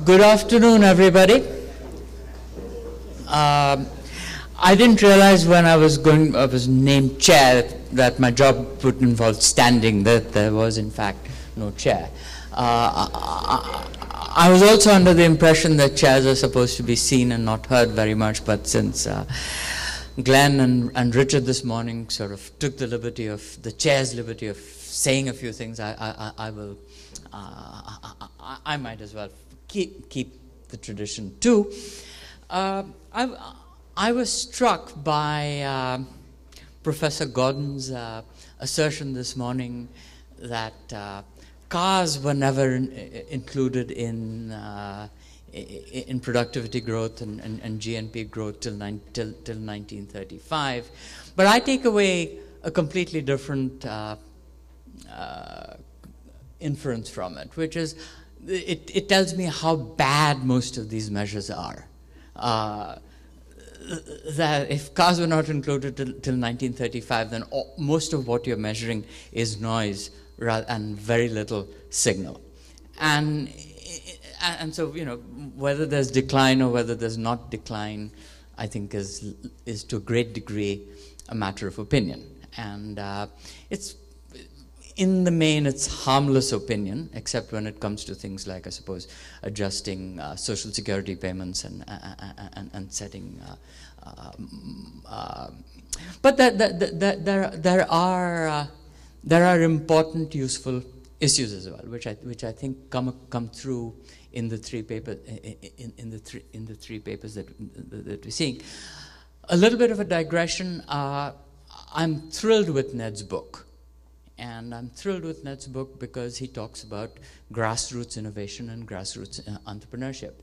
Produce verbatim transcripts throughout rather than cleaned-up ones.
Good afternoon, everybody. Um, I didn't realize when I was going, I was named chair, that my job would involve standing, that there was in fact no chair. Uh, I, I was also under the impression that chairs are supposed to be seen and not heard very much, but since uh, Glenn and, and Richard this morning sort of took the liberty of, the chair's liberty of saying a few things, I, I, I will, uh, I, I, I might as well keep, keep the tradition too. Uh, I, I was struck by uh, Professor Gordon's uh, assertion this morning that uh, cars were never in, included in uh, in productivity growth and, and, and G N P growth till, nine, till, till nineteen thirty-five. But I take away a completely different uh, uh, inference from it, which is it, it tells me how bad most of these measures are. Uh, that if cars were not included till, till nineteen thirty-five, then all, most of what you're measuring is noise rather, and very little signal. And, and so, you know, whether there's decline or whether there's not decline, I think is, is to a great degree a matter of opinion. And uh, it's, in the main, it's harmless opinion, except when it comes to things like, I suppose, adjusting uh, social security payments and, uh, and, and setting. Uh, um, uh, but that, that, that, that there, there are uh, there are important, useful issues as well, which I which I think come come through in the three papers in, in the three in the three papers that that we're seeing. A little bit of a digression. Uh, I'm thrilled with Ned's book. And I'm thrilled with Ned's book because he talks about grassroots innovation and grassroots uh, entrepreneurship.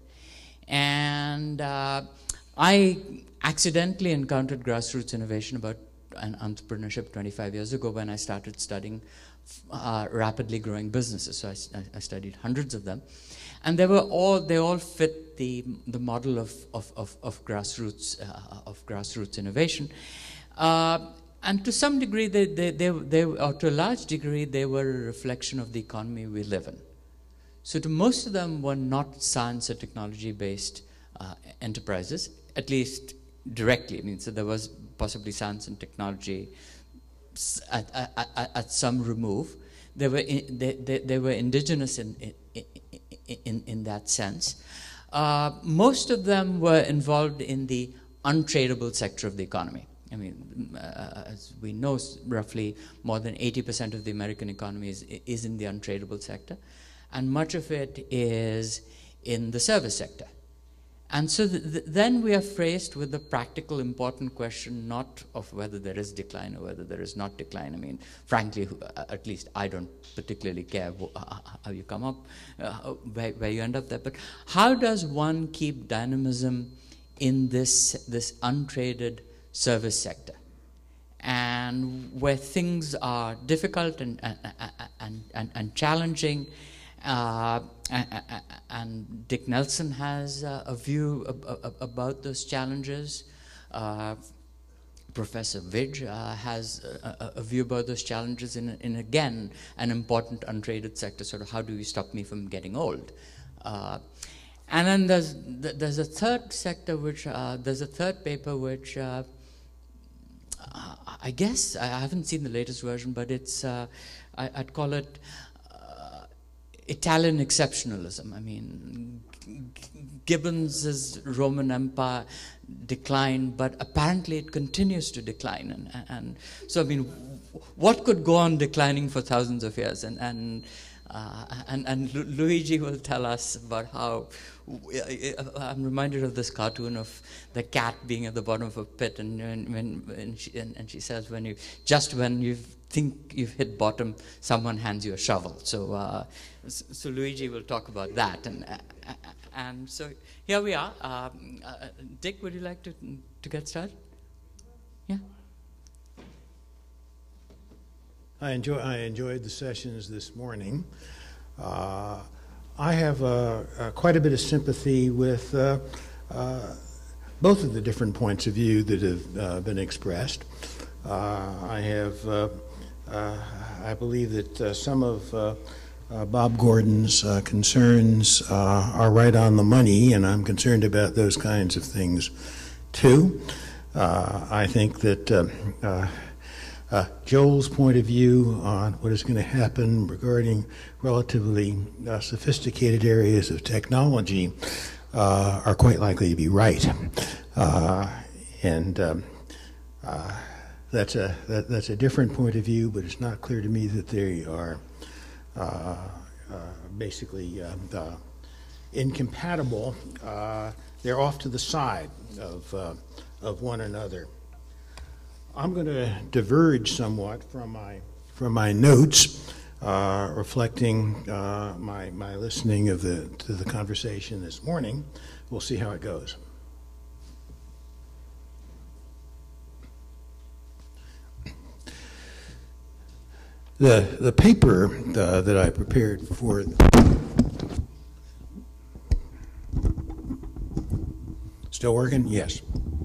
And uh, I accidentally encountered grassroots innovation about an entrepreneurship twenty-five years ago when I started studying uh, rapidly growing businesses. So I, I studied hundreds of them. And they were all, they all fit the, the model of, of, of, of, grassroots, uh, of grassroots innovation. Uh, And to some degree, they, they, they, they, or to a large degree, they were a reflection of the economy we live in. So to most of them were not science or technology-based uh, enterprises, at least directly. I mean, so there was possibly science and technology at, at, at, at some remove. They were, in, they, they, they were indigenous in, in, in, in that sense. Uh, most of them were involved in the untradable sector of the economy. I mean, uh, as we know, roughly more than eighty percent of the American economy is, is in the untradable sector, and much of it is in the service sector. And so th th then we are faced with the practical, important question, not of whether there is decline or whether there is not decline. I mean, frankly, at least I don't particularly care how you come up, uh, where, where you end up there. But how does one keep dynamism in this, this untraded service sector, and where things are difficult and and and, and, and challenging, uh, and Dick Nelson has uh, a view ab ab about those challenges. Uh, Professor Vijg uh, has a, a view about those challenges in, in again an important untraded sector. Sort of, how do you stop me from getting old? Uh, and then there's there's a third sector which uh, there's a third paper which. Uh, I guess, I haven't seen the latest version, but it's, uh, I, I'd call it uh, Italian exceptionalism. I mean, Gibbons's Roman Empire declined, but apparently it continues to decline. And, and so, I mean, what could go on declining for thousands of years? And, and, uh, and, and Luigi will tell us about how, I'm reminded of this cartoon of the cat being at the bottom of a pit, and when, when, when she, and, and she says, when you, just when you think you've hit bottom, someone hands you a shovel. So, uh, so Luigi will talk about that. And, uh, and so here we are. Um, uh, Dick, would you like to, to get started? Yeah. I, enjoy, I enjoyed the sessions this morning. Uh, I have uh, uh, quite a bit of sympathy with uh, uh, both of the different points of view that have uh, been expressed. Uh, I have, uh, uh, I believe that uh, some of uh, uh, Bob Gordon's uh, concerns uh, are right on the money, and I'm concerned about those kinds of things too. Uh, I think that uh, uh, uh, Joel's point of view on what is going to happen regarding relatively uh, sophisticated areas of technology uh, are quite likely to be right. Uh, and um, uh, that's a that, that's a different point of view, but it's not clear to me that they are uh, uh, basically uh, uh, incompatible. Uh, they're off to the side of uh, of one another. I'm going to diverge somewhat from my from my notes, uh, reflecting uh, my my listening of the to the conversation this morning. We'll see how it goes. The the paper uh, that I prepared for. Still working? Yes.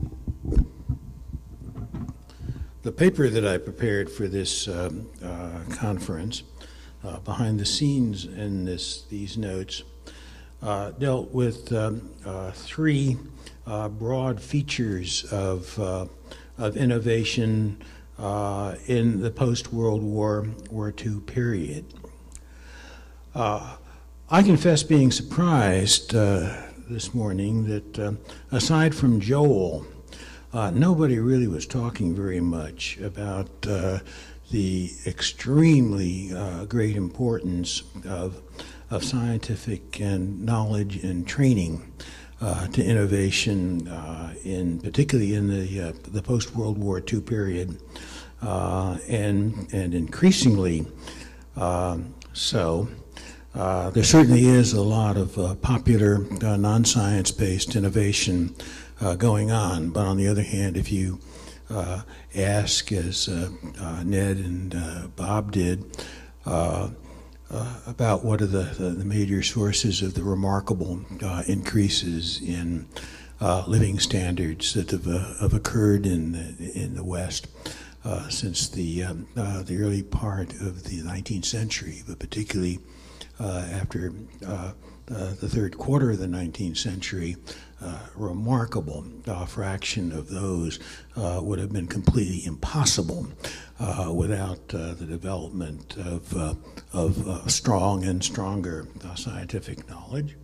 The paper that I prepared for this uh, uh, conference, uh, behind the scenes in this these notes, uh, dealt with um, uh, three uh, broad features of uh, of innovation uh, in the post-World War War Two period. Uh, I confess being surprised uh, this morning that uh, aside from Joel, Uh, nobody really was talking very much about uh, the extremely uh, great importance of, of scientific and knowledge and training uh, to innovation, uh, in particularly in the uh, the post-World War Two period, uh, and and increasingly uh, so. Uh, there certainly is a lot of uh, popular uh, non-science-based innovation Uh, going on, but on the other hand, if you uh, ask, as uh, uh, Ned and uh, Bob did, uh, uh, about what are the, the, the major sources of the remarkable uh, increases in uh, living standards that have, uh, have occurred in the, in the West uh, since the um, uh, the early part of the nineteenth century, but particularly uh, after uh, uh, the third quarter of the nineteenth century. Uh, remarkable uh, fraction of those uh, would have been completely impossible uh, without uh, the development of, uh, of uh, strong and stronger uh, scientific knowledge.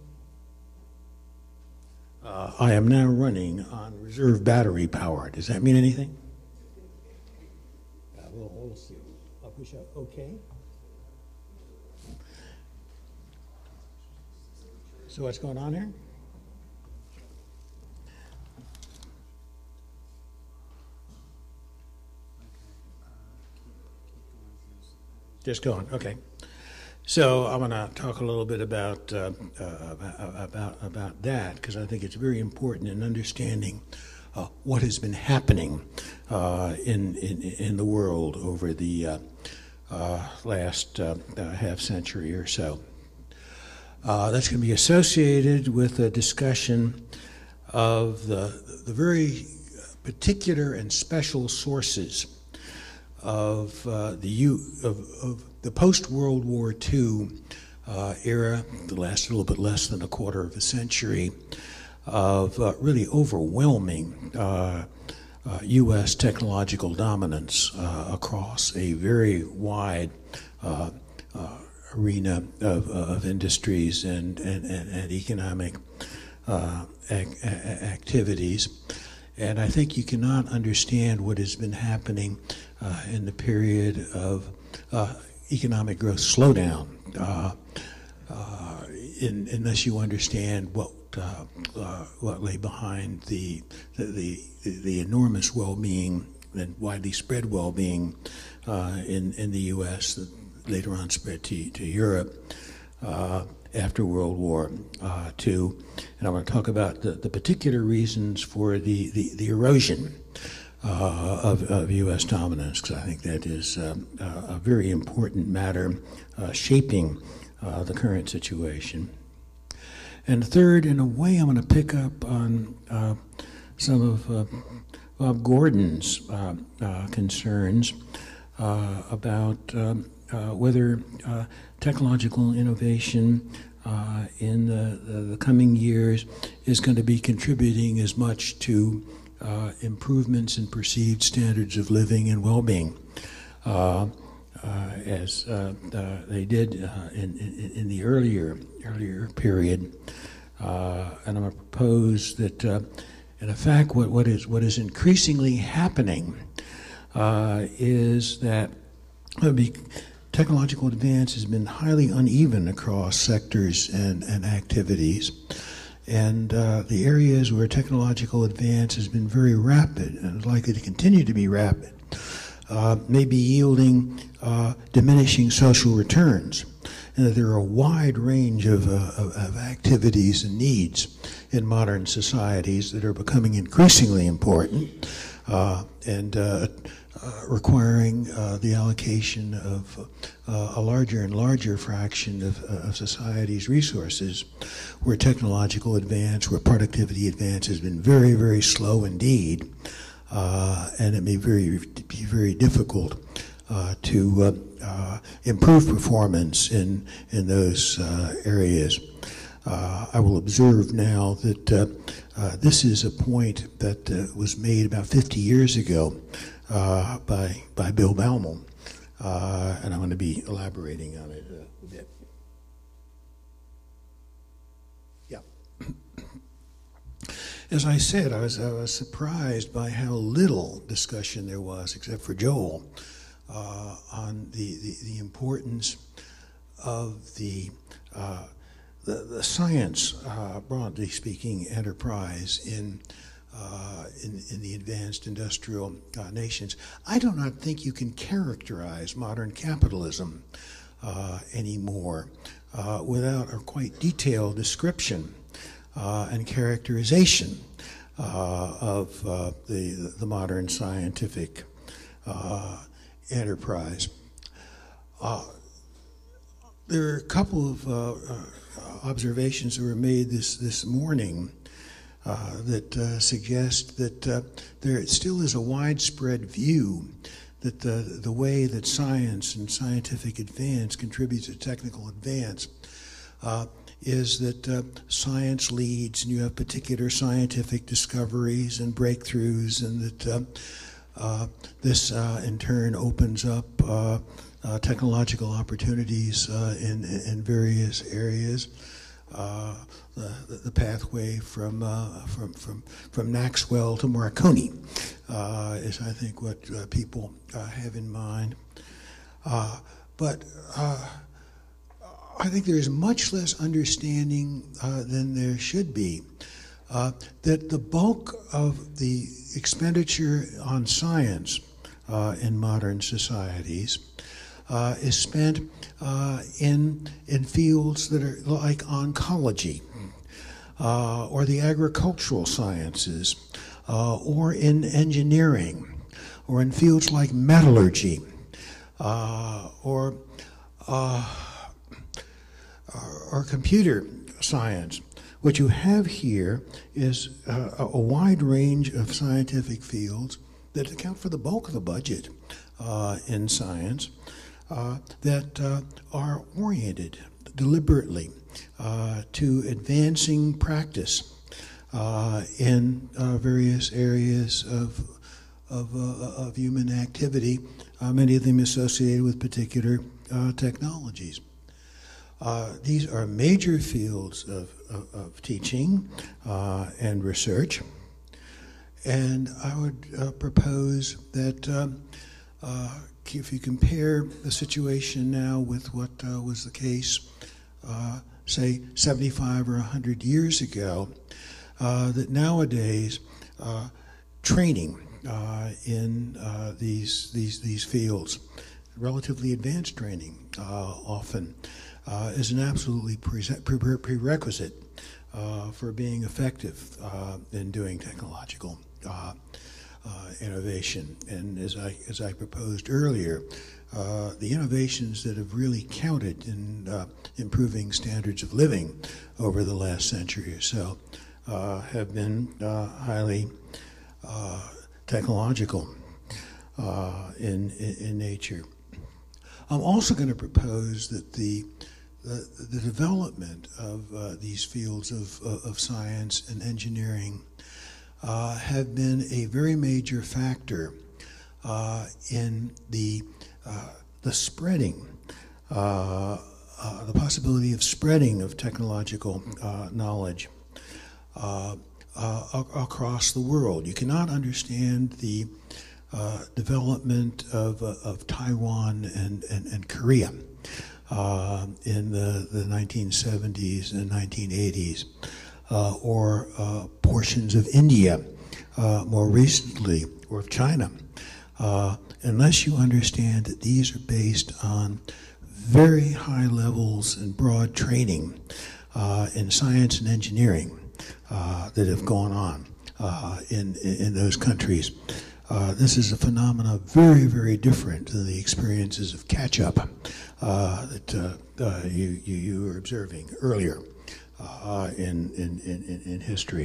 Uh, I am now running on reserve battery power. Does that mean anything? Uh, we'll, we'll see. I'll push up. Okay. So what's going on here? Just going, okay. So I'm going to talk a little bit about uh, uh, about about that, because I think it's very important in understanding uh, what has been happening uh, in, in in the world over the uh, uh, last uh, uh, half century or so. Uh, that's going to be associated with a discussion of the the very particular and special sources of uh, the U of, of the post-World War Two uh, era that lasted a little bit less than a quarter of a century of uh, really overwhelming uh, uh, U S technological dominance uh, across a very wide uh, uh, arena of, of industries and, and, and, and economic uh, ac activities. And I think you cannot understand what has been happening uh, in the period of uh, economic growth slowdown uh, uh, in, unless you understand what uh, uh, what lay behind the the the, the enormous well-being and widely spread well-being uh, in in the U S that later on spread to to Europe uh, after World War uh, Two. And I want to talk about the, the particular reasons for the, the, the erosion uh, of, of U S dominance, because I think that is um, uh, a very important matter uh, shaping uh, the current situation. And third, in a way, I'm going to pick up on uh, some of uh, Bob Gordon's uh, uh, concerns uh, about um, uh, whether uh, technological innovation uh, in the, the, the coming years is going to be contributing as much to uh, improvements in perceived standards of living and well-being uh, uh, as uh, uh, they did uh, in, in, in the earlier, earlier period. Uh, and I'm going to propose that, uh, in fact, what, what, is, what is increasingly happening uh, is that uh, be, technological advance has been highly uneven across sectors and, and activities. And uh, the areas where technological advance has been very rapid and is likely to continue to be rapid uh, may be yielding uh, diminishing social returns. And that there are a wide range of, uh, of, of activities and needs in modern societies that are becoming increasingly important uh, and uh, uh, requiring uh, the allocation of uh, a larger and larger fraction of, uh, of society's resources, where technological advance, where productivity advance has been very, very slow indeed, uh, and it may very, be very difficult Uh, to uh, uh, improve performance in in those uh, areas. Uh, I will observe now that uh, uh, this is a point that uh, was made about fifty years ago uh, by by Bill Baumol, uh, and I'm going to be elaborating on it a bit. Yeah. As I said, I was I was surprised by how little discussion there was, except for Joel, Uh, on the, the, the importance of the, uh, the, the science, uh, broadly speaking, enterprise in, uh, in, in the advanced industrial uh, nations. I do not think you can characterize modern capitalism uh, anymore uh, without a quite detailed description uh, and characterization uh, of uh, the, the modern scientific uh, enterprise. Uh, there are a couple of uh, uh, observations that were made this, this morning uh, that uh, suggest that uh, there still is a widespread view that the, the way that science and scientific advance contributes to technical advance uh, is that uh, science leads, and you have particular scientific discoveries and breakthroughs, and that uh, Uh, this, uh, in turn, opens up uh, uh, technological opportunities uh, in, in various areas. Uh, the, the pathway from, uh, from, from, from Maxwell to Marconi uh, is, I think, what uh, people uh, have in mind. Uh, but uh, I think there is much less understanding uh, than there should be Uh, that the bulk of the expenditure on science uh, in modern societies uh, is spent uh, in, in fields that are like oncology uh, or the agricultural sciences uh, or in engineering or in fields like metallurgy uh, or, uh, or computer science. What you have here is uh, a wide range of scientific fields that account for the bulk of the budget uh, in science uh, that uh, are oriented deliberately uh, to advancing practice uh, in uh, various areas of, of, uh, of human activity, uh, many of them associated with particular uh, technologies. Uh, these are major fields of, of, of teaching uh, and research, and I would uh, propose that um, uh, if you compare the situation now with what uh, was the case, uh, say, seventy-five or one hundred years ago, uh, that nowadays uh, training uh, in uh, these, these, these fields, relatively advanced training uh, often, Uh, is an absolutely pre- pre- prerequisite uh, for being effective uh, in doing technological uh, uh, innovation. And as I, as I proposed earlier, uh, the innovations that have really counted in uh, improving standards of living over the last century or so uh, have been uh, highly uh, technological uh, in, in, in nature. I'm also going to propose that the the, the development of uh, these fields of, uh, of science and engineering uh, have been a very major factor uh, in the uh, the spreading, uh, uh, the possibility of spreading of technological uh, knowledge uh, uh, across the world. You cannot understand the uh, development of, uh, of Taiwan and, and, and Korea uh, in the, the nineteen seventies and nineteen eighties, uh, or uh, portions of India uh, more recently, or of China, uh, unless you understand that these are based on very high levels and broad training uh, in science and engineering uh, that have gone on uh, in, in those countries. Uh, this is a phenomenon very, very different than the experiences of catch-up uh, that uh, uh, you, you, you were observing earlier uh, in, in, in, in history.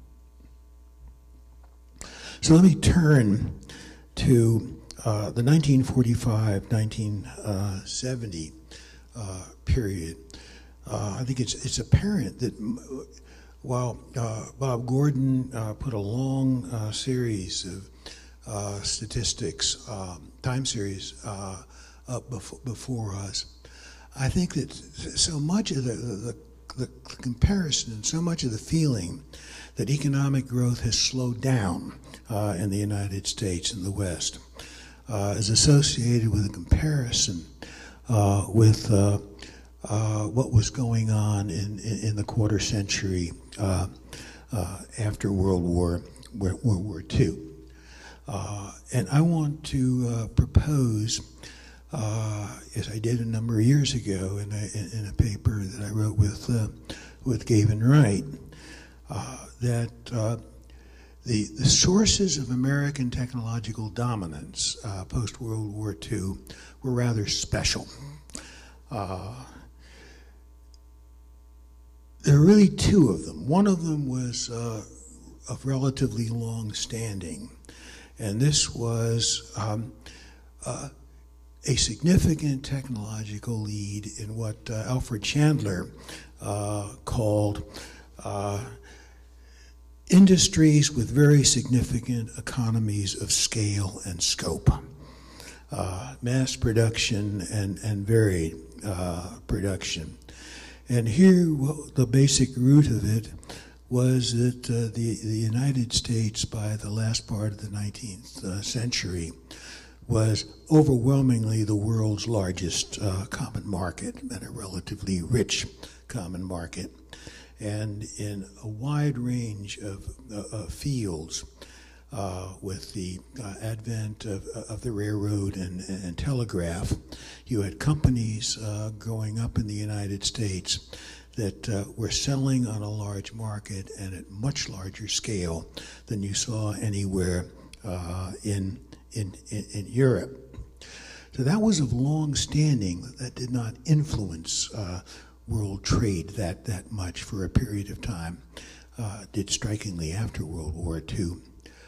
So let me turn to uh, the nineteen forty-five nineteen seventy uh, period. Uh, I think it's, it's apparent that while uh, Bob Gordon uh, put a long uh, series of uh, statistics, um, time series uh, up before, before us, I think that so much of the, the, the comparison and so much of the feeling that economic growth has slowed down uh, in the United States and the West uh, is associated with a comparison uh, with uh, uh, what was going on in, in, in the quarter century uh, uh, after World War, World War Two. Uh, and I want to uh, propose, uh, as I did a number of years ago in a, in a paper that I wrote with, uh, with Gavin Wright, uh, that uh, the, the sources of American technological dominance uh, post-World War Two were rather special. Uh, there are really two of them. One of them was uh, of relatively long standing, and this was um, uh, a significant technological lead in what uh, Alfred Chandler uh, called uh, industries with very significant economies of scale and scope, uh, mass production and, and varied uh, production. And here, well, the basic root of it was that uh, the, the United States, by the last part of the nineteenth uh, century, was overwhelmingly the world's largest uh, common market, and a relatively rich common market. And in a wide range of, uh, of fields, uh, with the uh, advent of, of the railroad and, and telegraph, you had companies uh, growing up in the United States that uh, were selling on a large market and at much larger scale than you saw anywhere uh, in, in, in, in Europe. So that was of long standing. That did not influence uh, world trade that, that much for a period of time, uh, did strikingly after World War Two.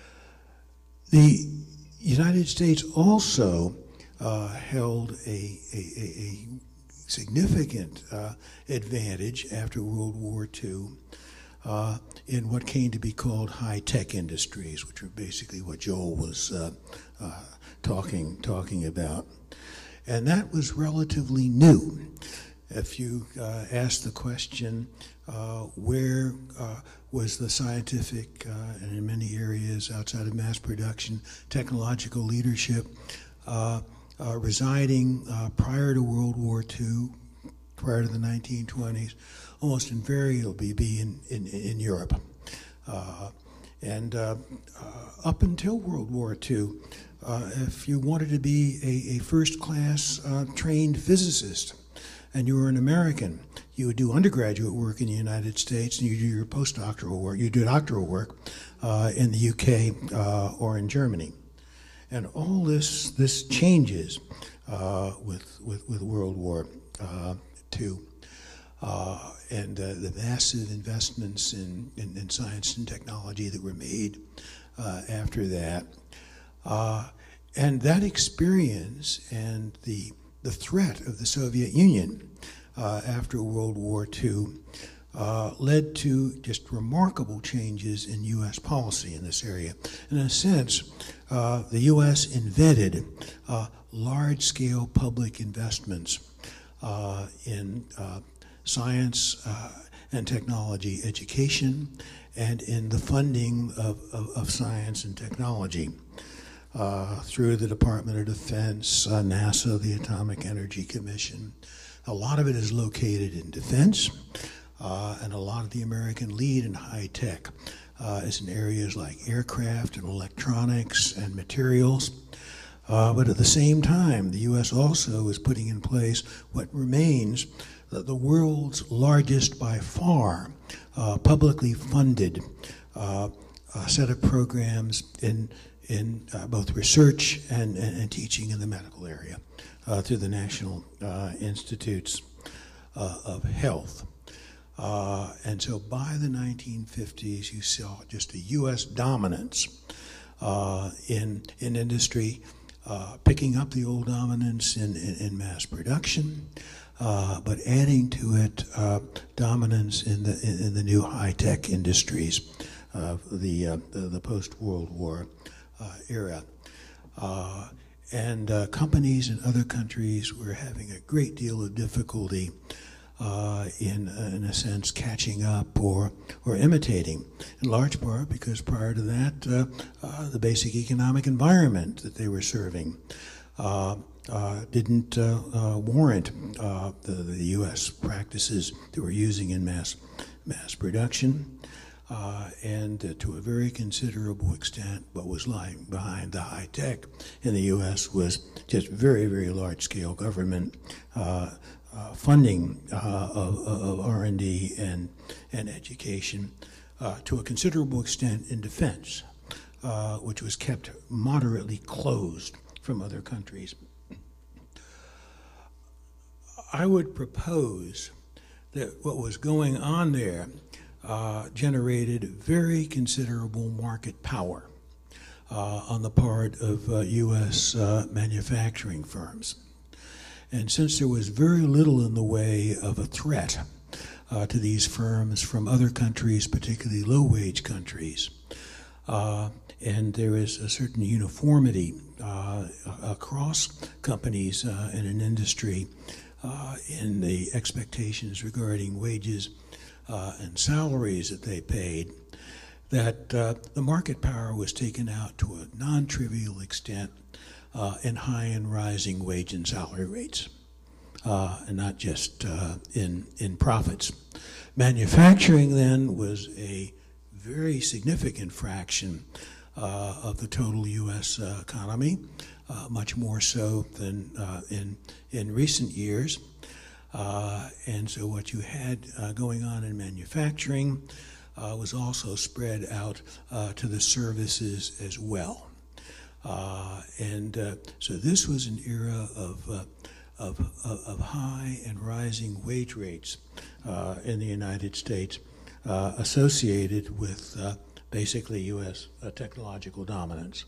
The United States also uh, held a, a, a significant uh, advantage after World War Two uh, in what came to be called high-tech industries, which are basically what Joel was uh, uh, talking, talking about. And that was relatively new. If you uh, ask the question, uh, where uh, was the scientific, uh, and in many areas outside of mass production, technological leadership uh, uh, residing uh, prior to World War Two, prior to the nineteen twenties, almost invariably be in, in, in Europe. Uh, and uh, uh, up until World War Two, uh, if you wanted to be a, a first-class uh, trained physicist, and you were an American, you would do undergraduate work in the United States, and you do your postdoctoral work, you do doctoral work uh, in the U K uh, or in Germany. And all this this changes uh, with, with, with World War uh, Two. Uh, and uh, the massive investments in, in, in science and technology that were made uh, after that. Uh, and that experience and the the threat of the Soviet Union uh, after World War Two uh, led to just remarkable changes in U S policy in this area. In a sense, uh, the U S invented uh, large-scale public investments uh, in uh, science uh, and technology education and in the funding of, of, of science and technology. Uh, through the Department of Defense, uh, NASA, the Atomic Energy Commission. A lot of it is located in defense, uh, and a lot of the American lead in high tech uh, is in areas like aircraft and electronics and materials. Uh, but at the same time, the U S also is putting in place what remains the, the world's largest by far uh, publicly funded uh, uh, set of programs in in uh, both research and, and, and teaching in the medical area uh, through the National uh, Institutes uh, of Health. Uh, and so by the nineteen fifties, you saw just a U S dominance uh, in, in industry, uh, picking up the old dominance in, in, in mass production, uh, but adding to it uh, dominance in the, in, in the new high-tech industries of the, uh, the, the post-World War Uh, era. Uh, and uh, companies in other countries were having a great deal of difficulty uh, in, uh, in a sense, catching up or, or imitating, in large part because prior to that, uh, uh, the basic economic environment that they were serving uh, uh, didn't uh, uh, warrant uh, the, the U S practices that we're using in mass, mass production. Uh, and uh, to a very considerable extent, what was lying behind the high tech in the U S was just very, very large-scale government uh, uh, funding uh, of, of R and D and, and education uh, to a considerable extent in defense, uh, which was kept moderately closed from other countries. I would propose that what was going on there Uh, generated very considerable market power uh, on the part of uh, U S uh, manufacturing firms. And since there was very little in the way of a threat uh, to these firms from other countries, particularly low-wage countries, uh, and there is a certain uniformity uh, across companies uh, in an industry uh, in the expectations regarding wages Uh, and salaries that they paid, that uh, the market power was taken out to a non-trivial extent uh, in high and rising wage and salary rates, uh, and not just uh, in, in profits. Manufacturing then was a very significant fraction uh, of the total U S uh, economy, uh, much more so than uh, in, in recent years. Uh, and so what you had uh, going on in manufacturing uh, was also spread out uh, to the services as well. Uh, and uh, so this was an era of, uh, of, of high and rising wage rates uh, in the United States uh, associated with uh, basically U S uh, technological dominance.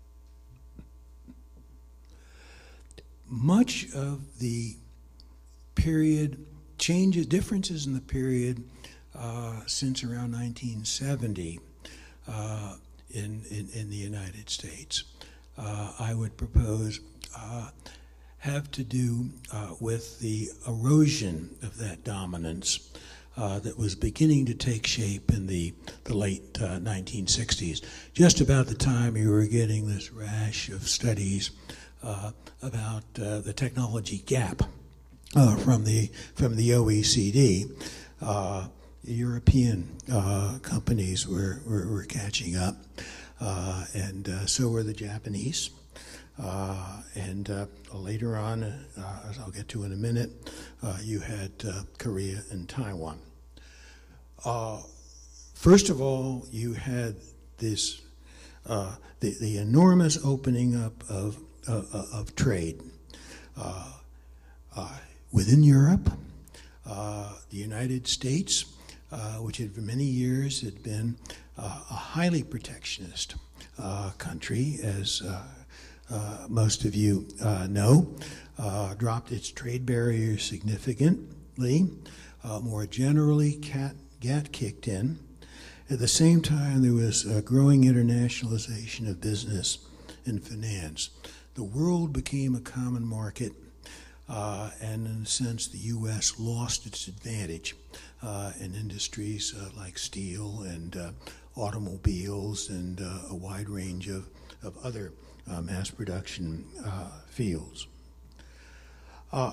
Much of the period changes, differences in the period uh, since around nineteen seventy uh, in, in, in the United States, uh, I would propose uh, have to do uh, with the erosion of that dominance uh, that was beginning to take shape in the, the late uh, nineteen sixties, just about the time you were getting this rash of studies uh, about uh, the technology gap uh, from the from the O E C D. Uh, European uh, companies were, were, were catching up, uh, and uh, so were the Japanese. Uh, and uh, later on, uh, as I'll get to in a minute, uh, you had uh, Korea and Taiwan. Uh, first of all, you had this uh, the, the enormous opening up of, uh, of trade uh, uh, within Europe, uh, the United States, Uh, which had for many years had been uh, a highly protectionist uh, country, as uh, uh, most of you uh, know, uh, dropped its trade barriers significantly. Uh, more generally, cat, GATT kicked in. At the same time, there was a growing internationalization of business and finance. The world became a common market, uh, and in a sense, the U S lost its advantage uh, in industries uh, like steel and uh, automobiles and uh, a wide range of, of other uh, mass production uh, fields. Uh,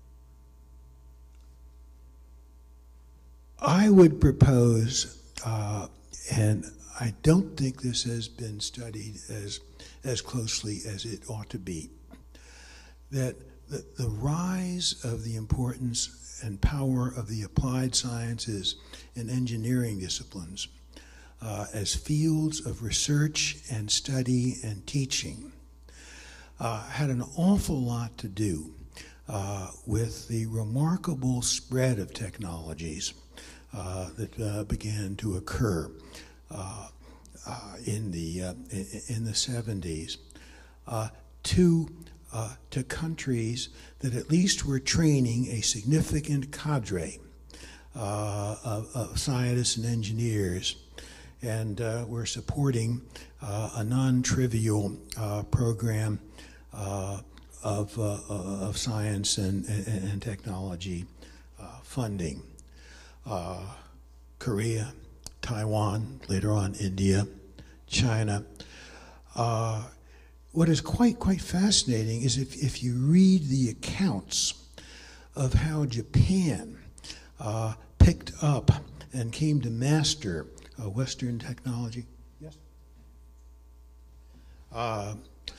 I would propose, uh, and I don't think this has been studied as, as closely as it ought to be, that the, the rise of the importance and power of the applied sciences and engineering disciplines uh, as fields of research and study and teaching uh, had an awful lot to do uh, with the remarkable spread of technologies Uh, that uh, began to occur uh, uh, in the uh, in the seventies uh, to uh, to countries that at least were training a significant cadre uh, of, of scientists and engineers, and uh, were supporting uh, a non-trivial uh, program uh, of uh, of science and and, and technology uh, funding. Uh, Korea, Taiwan, later on India, China. Uh, what is quite, quite fascinating is if, if you read the accounts of how Japan uh, picked up and came to master uh, Western technology. Yes? Uh,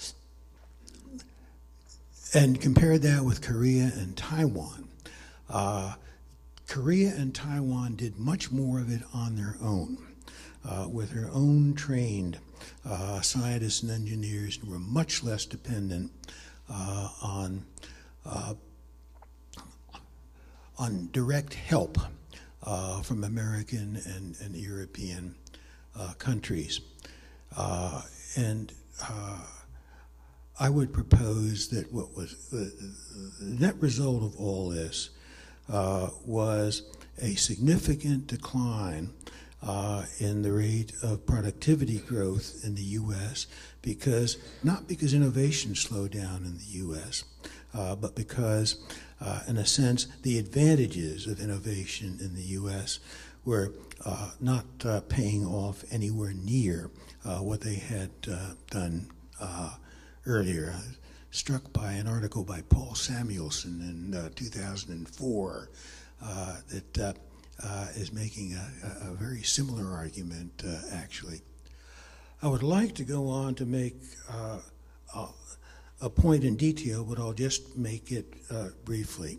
and compared that with Korea and Taiwan. Uh, Korea and Taiwan did much more of it on their own, uh, with their own trained uh, scientists and engineers, and were much less dependent uh, on uh, on direct help uh, from American and, and European uh, countries. Uh, and uh, I would propose that what was the, the net result of all this Uh, was a significant decline uh, in the rate of productivity growth in the U S, because not because innovation slowed down in the U S, uh, but because, uh, in a sense, the advantages of innovation in the U S were uh, not uh, paying off anywhere near uh, what they had uh, done uh, earlier. Struck by an article by Paul Samuelson in uh, two thousand four uh, that uh, uh, is making a, a very similar argument, uh, actually. I would like to go on to make uh, a, a point in detail, but I'll just make it uh, briefly.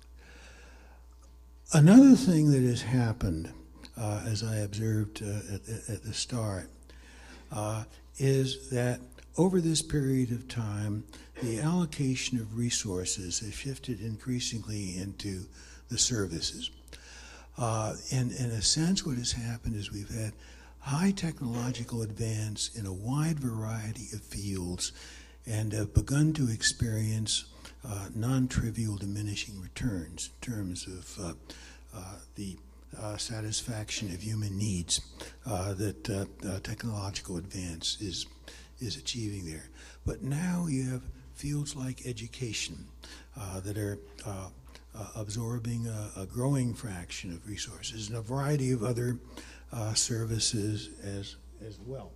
Another thing that has happened, uh, as I observed uh, at, at the start, uh, is that over this period of time, the allocation of resources has shifted increasingly into the services. Uh, and in a sense, what has happened is we've had high technological advance in a wide variety of fields and have begun to experience uh, non-trivial diminishing returns in terms of uh, uh, the uh, satisfaction of human needs uh, that uh, uh, technological advance is is achieving there. But now you have fields like education uh, that are uh, uh, absorbing a, a growing fraction of resources, and a variety of other uh, services as, as well.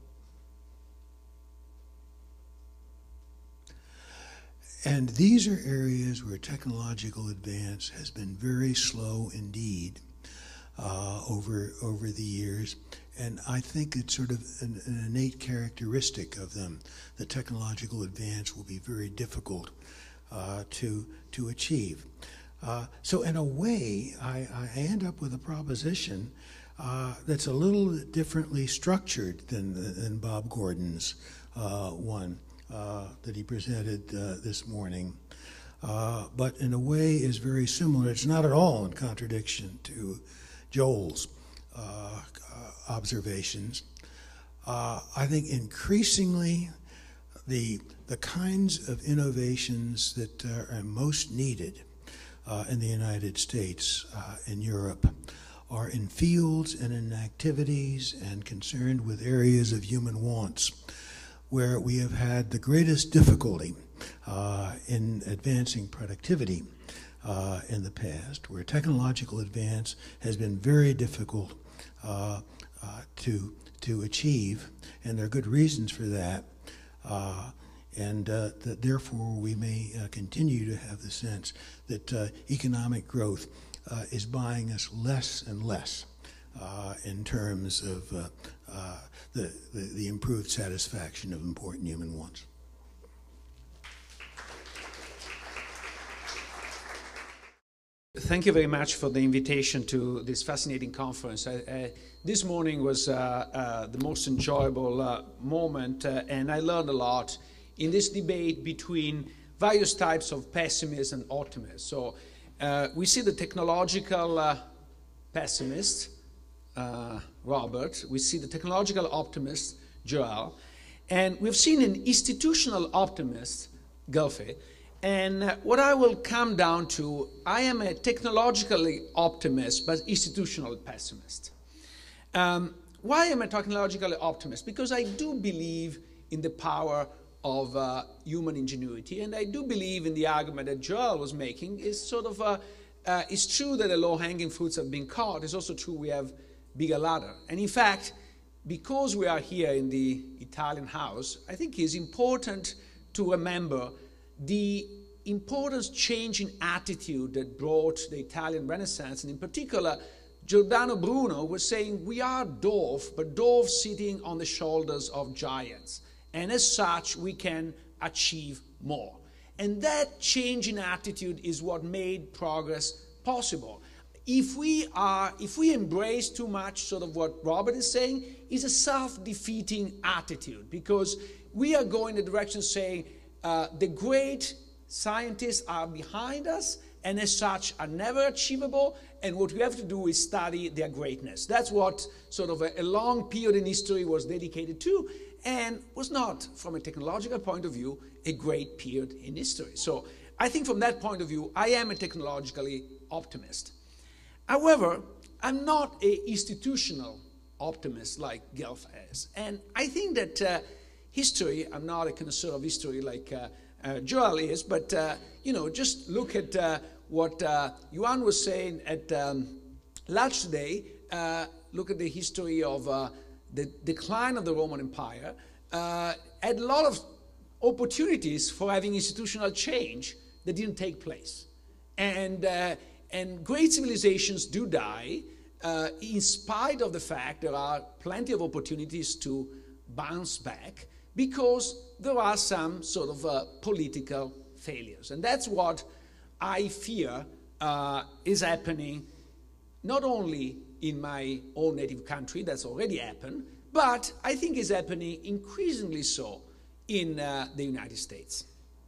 And these are areas where technological advance has been very slow indeed uh, over, over the years. And I think it's sort of an, an innate characteristic of them that technological advance will be very difficult uh, to, to achieve. Uh, so in a way, I, I end up with a proposition uh, that's a little differently structured than, than Bob Gordon's uh, one uh, that he presented uh, this morning, uh, but in a way is very similar. It's not at all in contradiction to Joel's uh, observations. Uh, I think increasingly the, the kinds of innovations that uh, are most needed uh, in the United States, uh, in Europe, are in fields and in activities and concerned with areas of human wants, where we have had the greatest difficulty uh, in advancing productivity uh, in the past, where technological advance has been very difficult uh, uh, to, to achieve, and there are good reasons for that. Uh, and uh, that therefore we may uh, continue to have the sense that uh, economic growth uh, is buying us less and less uh, in terms of uh, uh, the, the, the improved satisfaction of important human wants. Thank you very much for the invitation to this fascinating conference. I, uh, this morning was uh, uh, the most enjoyable uh, moment, uh, and I learned a lot in this debate between various types of pessimists and optimists. So uh, we see the technological uh, pessimist, uh, Robert, we see the technological optimist, Joel, and we've seen an institutional optimist, Gelfe. And uh, what I will come down to, I am a technologically optimist, but institutional pessimist. Um, why am I technologically optimist? Because I do believe in the power of uh, human ingenuity, and I do believe in the argument that Joel was making. Is sort of uh, uh, it's true that the low-hanging fruits have been caught. It's also true we have bigger ladder. And in fact, because we are here in the Italian house, I think it's important to remember the important change in attitude that brought the Italian Renaissance, and in particular, Giordano Bruno was saying we are dwarf, but dwarfs sitting on the shoulders of giants, and as such we can achieve more. And that change in attitude is what made progress possible. If we are, if we embrace too much sort of what Robert is saying, is a self-defeating attitude, because we are going in the direction saying uh, the great scientists are behind us, and as such are never achievable, and what we have to do is study their greatness. That's what sort of a, a long period in history was dedicated to, and was not, from a technological point of view, a great period in history. So I think from that point of view, I am a technologically optimist. However, I'm not an institutional optimist like Gelf is, and I think that uh, history, I'm not a connoisseur of history like uh, Uh, Joel is, but uh, you know, just look at uh, what uh, Yuan was saying at um, lunch today. Uh, look at the history of uh, the decline of the Roman Empire. Uh, had a lot of opportunities for having institutional change that didn't take place, and uh, and great civilizations do die uh, in spite of the fact there are plenty of opportunities to bounce back, because there are some sort of uh, political failures. And that's what I fear uh, is happening not only in my own native country, that's already happened, but I think is happening increasingly so in uh, the United States.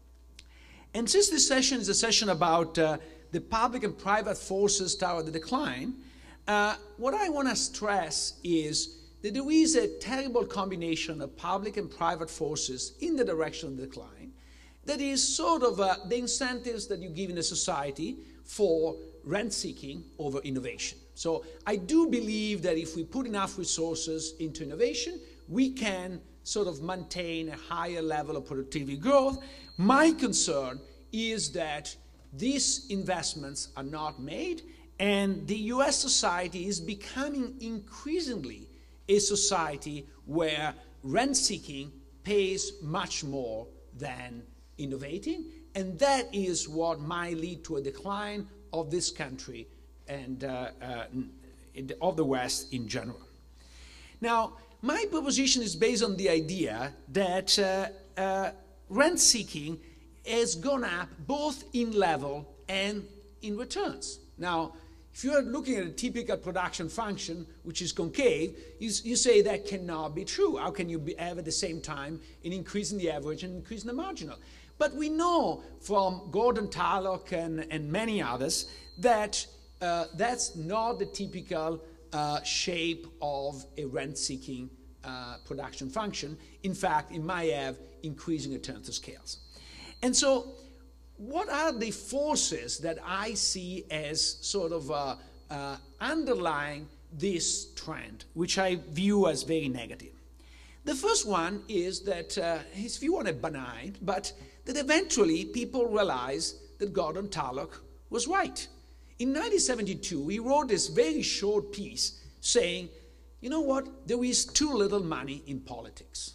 And since this session is a session about uh, the public and private forces toward the decline, uh, what I want to stress is that there is a terrible combination of public and private forces in the direction of decline that is sort of uh, the incentives that you give in a society for rent-seeking over innovation. So I do believe that if we put enough resources into innovation, we can sort of maintain a higher level of productivity growth. My concern is that these investments are not made, and the U S society is becoming increasingly a society where rent-seeking pays much more than innovating, and that is what might lead to a decline of this country and uh, uh, of the West in general. Now, my proposition is based on the idea that uh, uh, rent-seeking has gone up both in level and in returns. Now, if you are looking at a typical production function, which is concave, you, you say that cannot be true. How can you be, have at the same time an increase in the average and increase in the marginal? But we know from Gordon Tarlock and, and many others that uh, that's not the typical uh, shape of a rent-seeking uh, production function. In fact, it might have increasing return to scales. And so what are the forces that I see as sort of uh, uh, underlying this trend, which I view as very negative? The first one is that, uh, if you want it benign, but that eventually people realize that Gordon Tullock was right. In nineteen seventy-two, he wrote this very short piece saying, you know what, there is too little money in politics.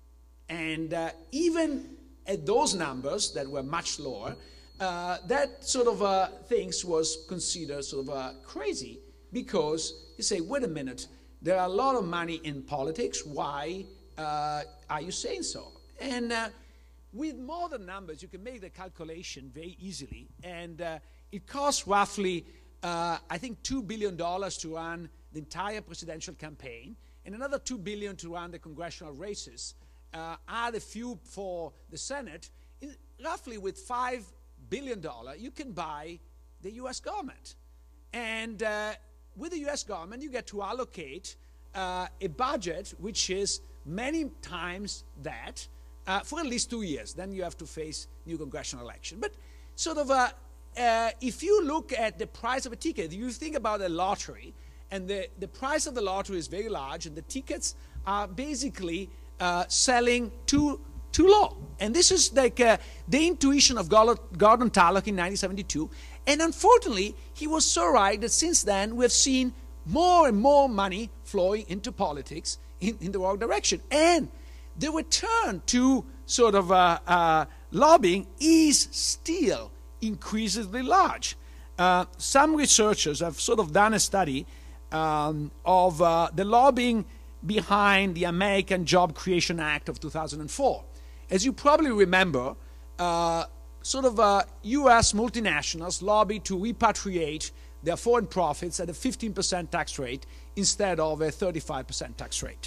And uh, even at those numbers that were much lower, uh, that sort of uh, things was considered sort of uh, crazy, because you say, wait a minute, there are a lot of money in politics, why uh, are you saying so? And uh, with modern numbers, you can make the calculation very easily, and uh, it costs roughly, uh, I think, two billion dollars to run the entire presidential campaign, and another two billion dollars to run the congressional races. Uh, add a few for the Senate. Roughly with five billion dollars, you can buy the U S government. And uh, with the U S government, you get to allocate uh, a budget which is many times that uh, for at least two years. Then you have to face new congressional election. But sort of, uh, uh, if you look at the price of a ticket, you think about a lottery, and the, the price of the lottery is very large, and the tickets are basically uh, selling too, too low. And this is like uh, the intuition of Gordon Tullock in nineteen seventy-two. And unfortunately, he was so right that since then we have seen more and more money flowing into politics in, in the wrong direction. And the return to sort of uh, uh, lobbying is still increasingly large. Uh, some researchers have sort of done a study um, of uh, the lobbying behind the American Job Creation Act of two thousand four. As you probably remember, uh, sort of uh, U S multinationals lobbied to repatriate their foreign profits at a fifteen percent tax rate instead of a thirty-five percent tax rate.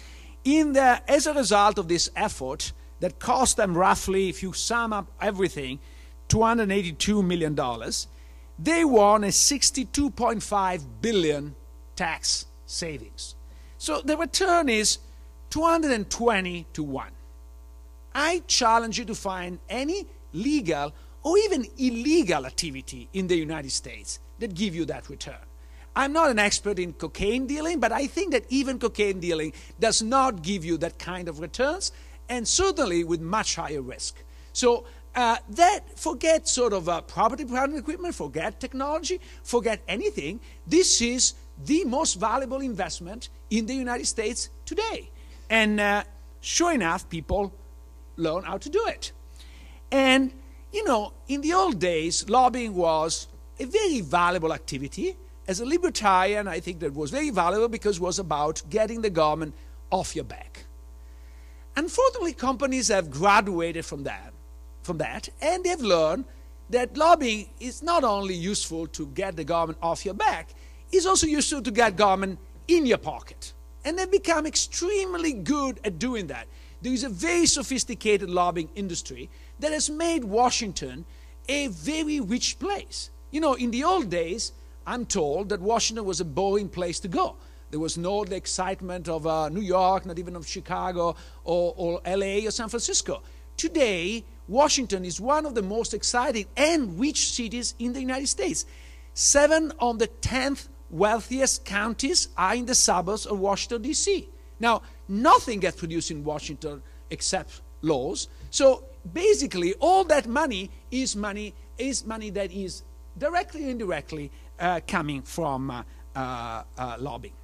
In the, as a result of this effort that cost them roughly, if you sum up everything, two hundred eighty-two million dollars, they won a sixty-two point five billion dollars tax savings. So the return is two hundred twenty to one. I challenge you to find any legal or even illegal activity in the United States that give you that return. I'm not an expert in cocaine dealing, but I think that even cocaine dealing does not give you that kind of returns, and certainly with much higher risk. So uh, that, forget sort of uh, property, plant, equipment, forget technology, forget anything. This is the most valuable investment in the United States today. And uh, sure enough, people learn how to do it. And, you know, in the old days, lobbying was a very valuable activity. As a libertarian, I think that was very valuable because it was about getting the government off your back. Unfortunately, companies have graduated from that, from that, and they've learned that lobbying is not only useful to get the government off your back, it's also useful to get government in your pocket. And they've become extremely good at doing that. There is a very sophisticated lobbying industry that has made Washington a very rich place. You know, in the old days, I'm told that Washington was a boring place to go. There was no the excitement of uh, New York, not even of Chicago or, or L A or San Francisco. Today, Washington is one of the most exciting and rich cities in the United States. Seven of the tenth wealthiest counties are in the suburbs of Washington, D C Now, nothing gets produced in Washington except laws. So basically, all that money is money, is money that is directly or indirectly uh, coming from uh, uh, uh, lobbying.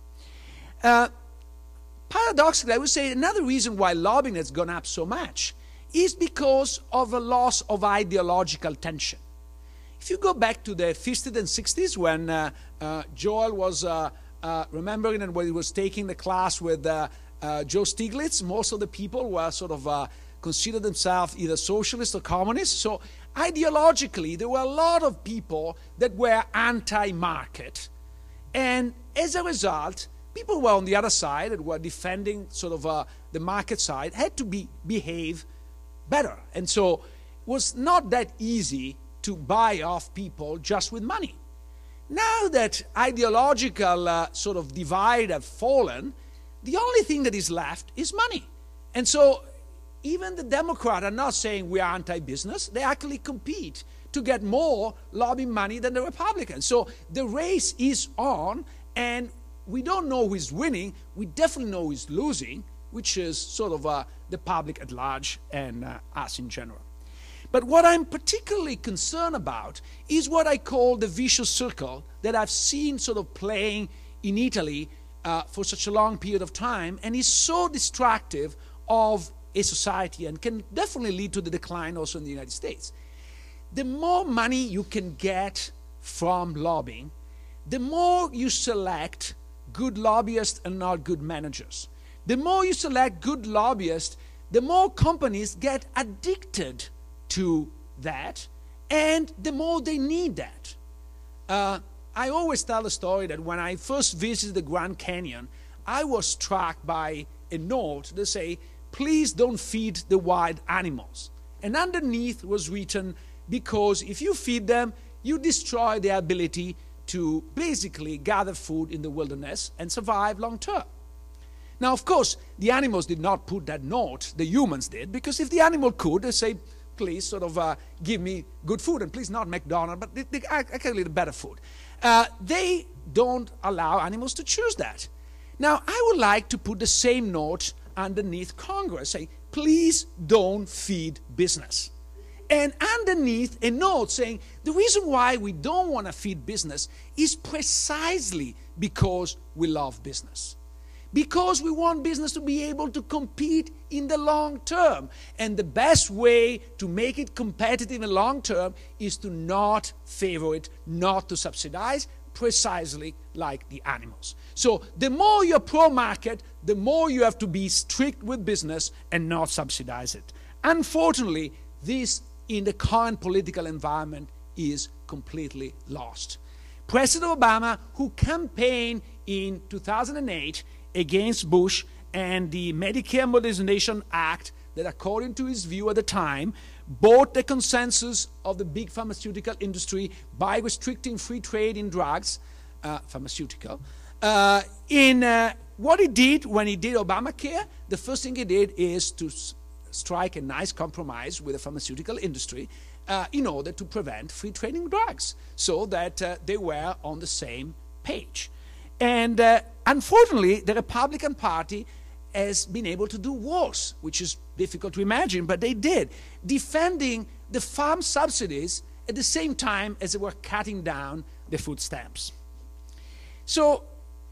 Uh, paradoxically, I would say another reason why lobbying has gone up so much is because of a loss of ideological tension. If you go back to the fifties and sixties, when uh, uh, Joel was uh, uh, remembering and when he was taking the class with uh, uh, Joe Stiglitz, most of the people were sort of uh, considered themselves either socialists or communists. So ideologically, there were a lot of people that were anti-market. And as a result, people were on the other side that were defending sort of uh, the market side had to be, behave better. And so it was not that easy to buy off people just with money. Now that ideological uh, sort of divide have fallen, the only thing that is left is money. And so even the Democrats are not saying we are anti-business. They actually compete to get more lobbying money than the Republicans. So the race is on, and we don't know who is winning. We definitely know who is losing, which is sort of uh, the public at large and uh, us in general. But what I'm particularly concerned about is what I call the vicious circle that I've seen sort of playing in Italy uh, for such a long period of time, and is so destructive of a society and can definitely lead to the decline also in the United States. The more money you can get from lobbying, the more you select good lobbyists and not good managers. The more you select good lobbyists, the more companies get addicted to that, and the more they need that. Uh, I always tell the story that when I first visited the Grand Canyon, I was struck by a note that say, please don't feed the wild animals. And underneath was written, because if you feed them, you destroy their ability to basically gather food in the wilderness and survive long term. Now, of course, the animals did not put that note, the humans did, because if the animal could, they say, please sort of uh, give me good food, and please not McDonald's, but they, they actually the better food. Uh, they don't allow animals to choose that. Now, I would like to put the same note underneath Congress, say, please don't feed business. And underneath a note saying, the reason why we don't want to feed business is precisely because we love business. Because we want business to be able to compete in the long term. And the best way to make it competitive in long term is to not favor it, not to subsidize, precisely like the animals. So the more you're pro-market, the more you have to be strict with business and not subsidize it. Unfortunately, this in the current political environment is completely lost. President Obama, who campaigned in two thousand eight against Bush and the Medicare Modernization Act that, according to his view at the time, bought the consensus of the big pharmaceutical industry by restricting free trade in drugs, uh, pharmaceutical. Uh, in uh, what he did when he did Obamacare, the first thing he did is to strike a nice compromise with the pharmaceutical industry uh, in order to prevent free trading drugs, so that uh, they were on the same page. And uh, unfortunately, the Republican Party has been able to do worse, which is difficult to imagine, but they did, defending the farm subsidies at the same time as they were cutting down the food stamps. So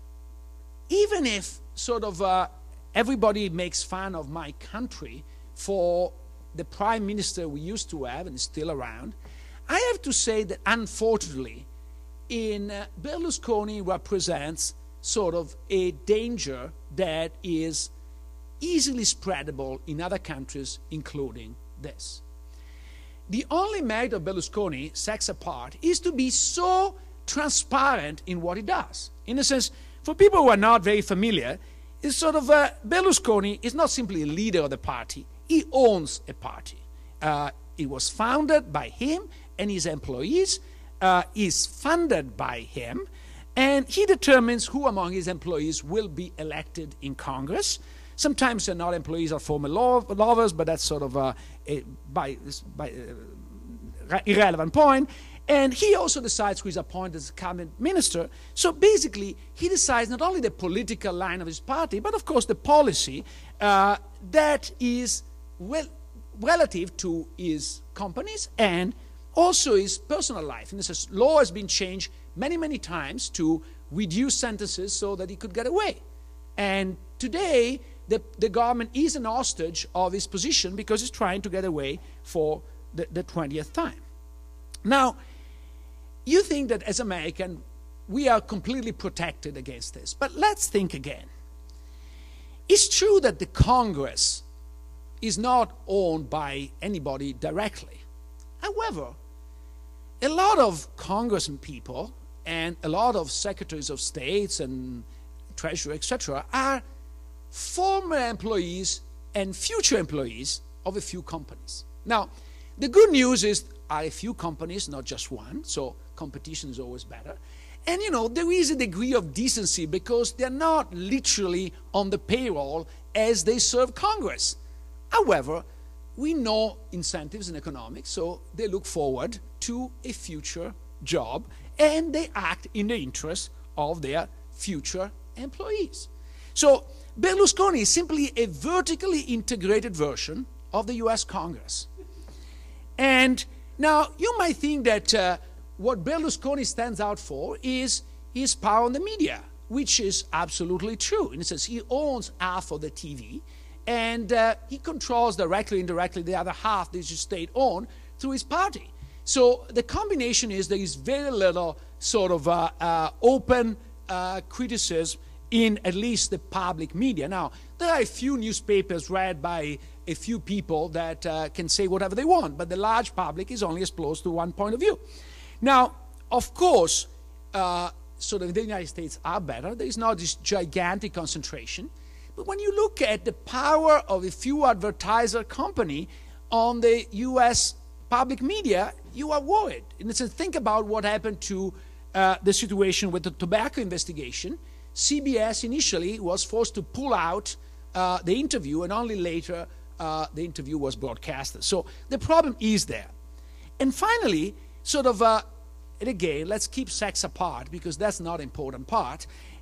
even if sort of uh, everybody makes fun of my country for the prime minister we used to have and is still around, I have to say that unfortunately, in uh, Berlusconi represents sort of a danger that is easily spreadable in other countries, including this. The only merit of Berlusconi, sex apart, is to be so transparent in what he does. In a sense, for people who are not very familiar, it's sort of uh, Berlusconi is not simply a leader of the party, he owns a party. Uh, it was founded by him and his employees, uh, is funded by him, and he determines who among his employees will be elected in Congress. Sometimes they're not employees or former law, lovers, but that's sort of a, a by, by, uh, irrelevant point. And he also decides who is appointed as cabinet minister. So basically, he decides not only the political line of his party, but of course the policy uh, that is well, relative to his companies and also his personal life. And this is, law has been changed many, many times to reduce sentences so that he could get away. And today, the, the government is an hostage of his position because he's trying to get away for the, the twentieth time. Now, you think that as American, we are completely protected against this. But let's think again. It's true that the Congress is not owned by anybody directly. However, a lot of congressmen people and a lot of secretaries of states and treasurer, et cetera, are former employees and future employees of a few companies. Now, the good news is are a few companies, not just one, so competition is always better. And, you know, there is a degree of decency because they're not literally on the payroll as they serve Congress. However, we know incentives in economics, so they look forward to a future job and they act in the interest of their future employees. So Berlusconi is simply a vertically integrated version of the U S Congress. And now you might think that uh, what Berlusconi stands out for is his power on the media, which is absolutely true. In a sense, he owns half of the T V, and uh, he controls directly, indirectly, the other half that is state-owned through his party. So the combination is there is very little sort of uh, uh, open uh, criticism in at least the public media. Now, there are a few newspapers read by a few people that uh, can say whatever they want, but the large public is only exposed to one point of view. Now, of course, uh, sort of the United States are better. There is not this gigantic concentration. But when you look at the power of a few advertiser company on the U S public media, you are worried. In a sense, think about what happened to uh, the situation with the tobacco investigation. C B S initially was forced to pull out uh, the interview, and only later uh, the interview was broadcasted. So the problem is there. And finally, sort of, uh, and again, let's keep sex apart because that's not an important part.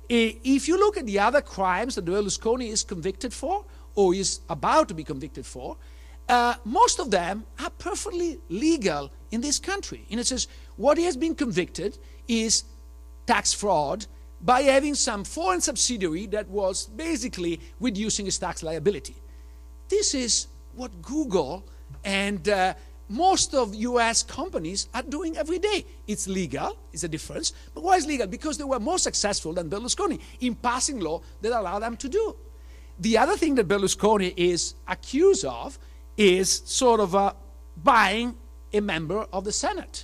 If you look at the other crimes that Berlusconi is convicted for, or is about to be convicted for, uh, most of them are perfectly legal in this country. In a sense, what he has been convicted is tax fraud by having some foreign subsidiary that was basically reducing his tax liability. This is what Google and uh, most of U S companies are doing every day. It's legal, it's a difference. But why is it legal? Because they were more successful than Berlusconi in passing law that allow them to do. The other thing that Berlusconi is accused of is sort of uh, buying a member of the Senate.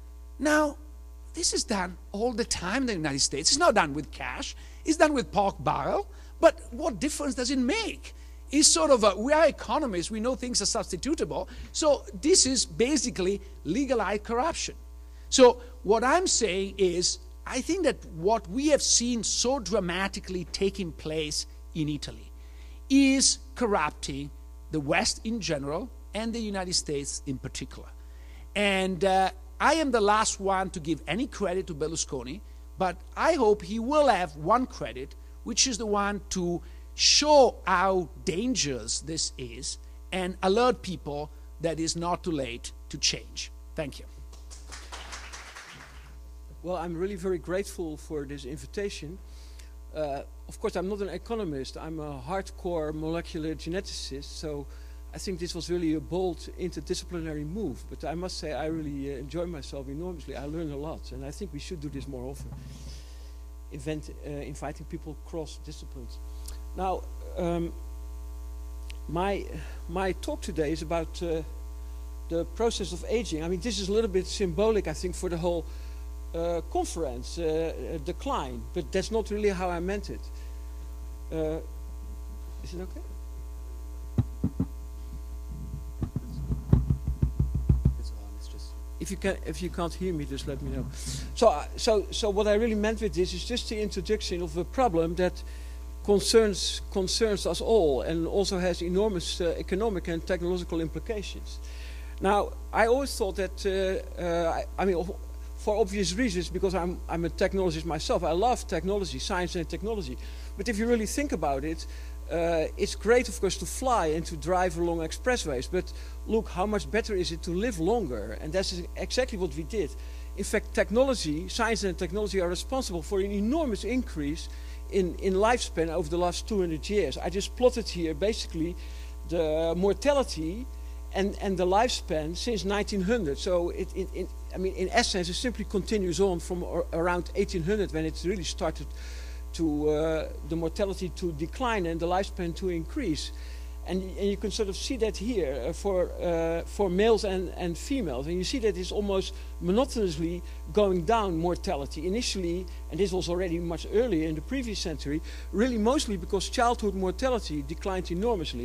Now, this is done all the time in the United States. It's not done with cash. It's done with pork barrel. But what difference does it make? Is sort of a, we are economists, we know things are substitutable, so this is basically legalized corruption. So what I'm saying is, I think that what we have seen so dramatically taking place in Italy is corrupting the West in general and the United States in particular. And uh, I am the last one to give any credit to Berlusconi, but I hope he will have one credit, which is the one to show how dangerous this is and alert people that it's not too late to change. Thank you. Well, I'm really very grateful for this invitation. Uh, of course, I'm not an economist. I'm a hardcore molecular geneticist, so I think this was really a bold interdisciplinary move. But I must say I really uh, enjoy myself enormously. I learn a lot, and I think we should do this more often, Event, uh, inviting people across disciplines. Now, um, my, my talk today is about uh, the process of aging. I mean, this is a little bit symbolic, I think, for the whole uh, conference, uh, decline, but that's not really how I meant it. Uh, is it okay? If you can, if you can't hear me, just let me know. So, uh, so, so what I really meant with this is just the introduction of a problem that concerns concerns us all and also has enormous uh, economic and technological implications. Now, I always thought that, uh, uh, I, I mean, for obvious reasons, because I'm, I'm a technologist myself, I love technology, science and technology. But if you really think about it, uh, it's great, of course, to fly and to drive along expressways. But look, how much better is it to live longer? And that's exactly what we did. In fact, technology, science and technology are responsible for an enormous increase In, in lifespan over the last two hundred years. I just plotted here basically the mortality and, and the lifespan since nineteen hundred. So it, it, it, I mean, in essence, it simply continues on from or, around eighteen hundred when it really started to, uh, the mortality to decline and the lifespan to increase. And, and you can sort of see that here uh, for, uh, for males and, and females. And you see that it's almost monotonously going down mortality. Initially, and this was already much earlier in the previous century, really mostly because childhood mortality declined enormously.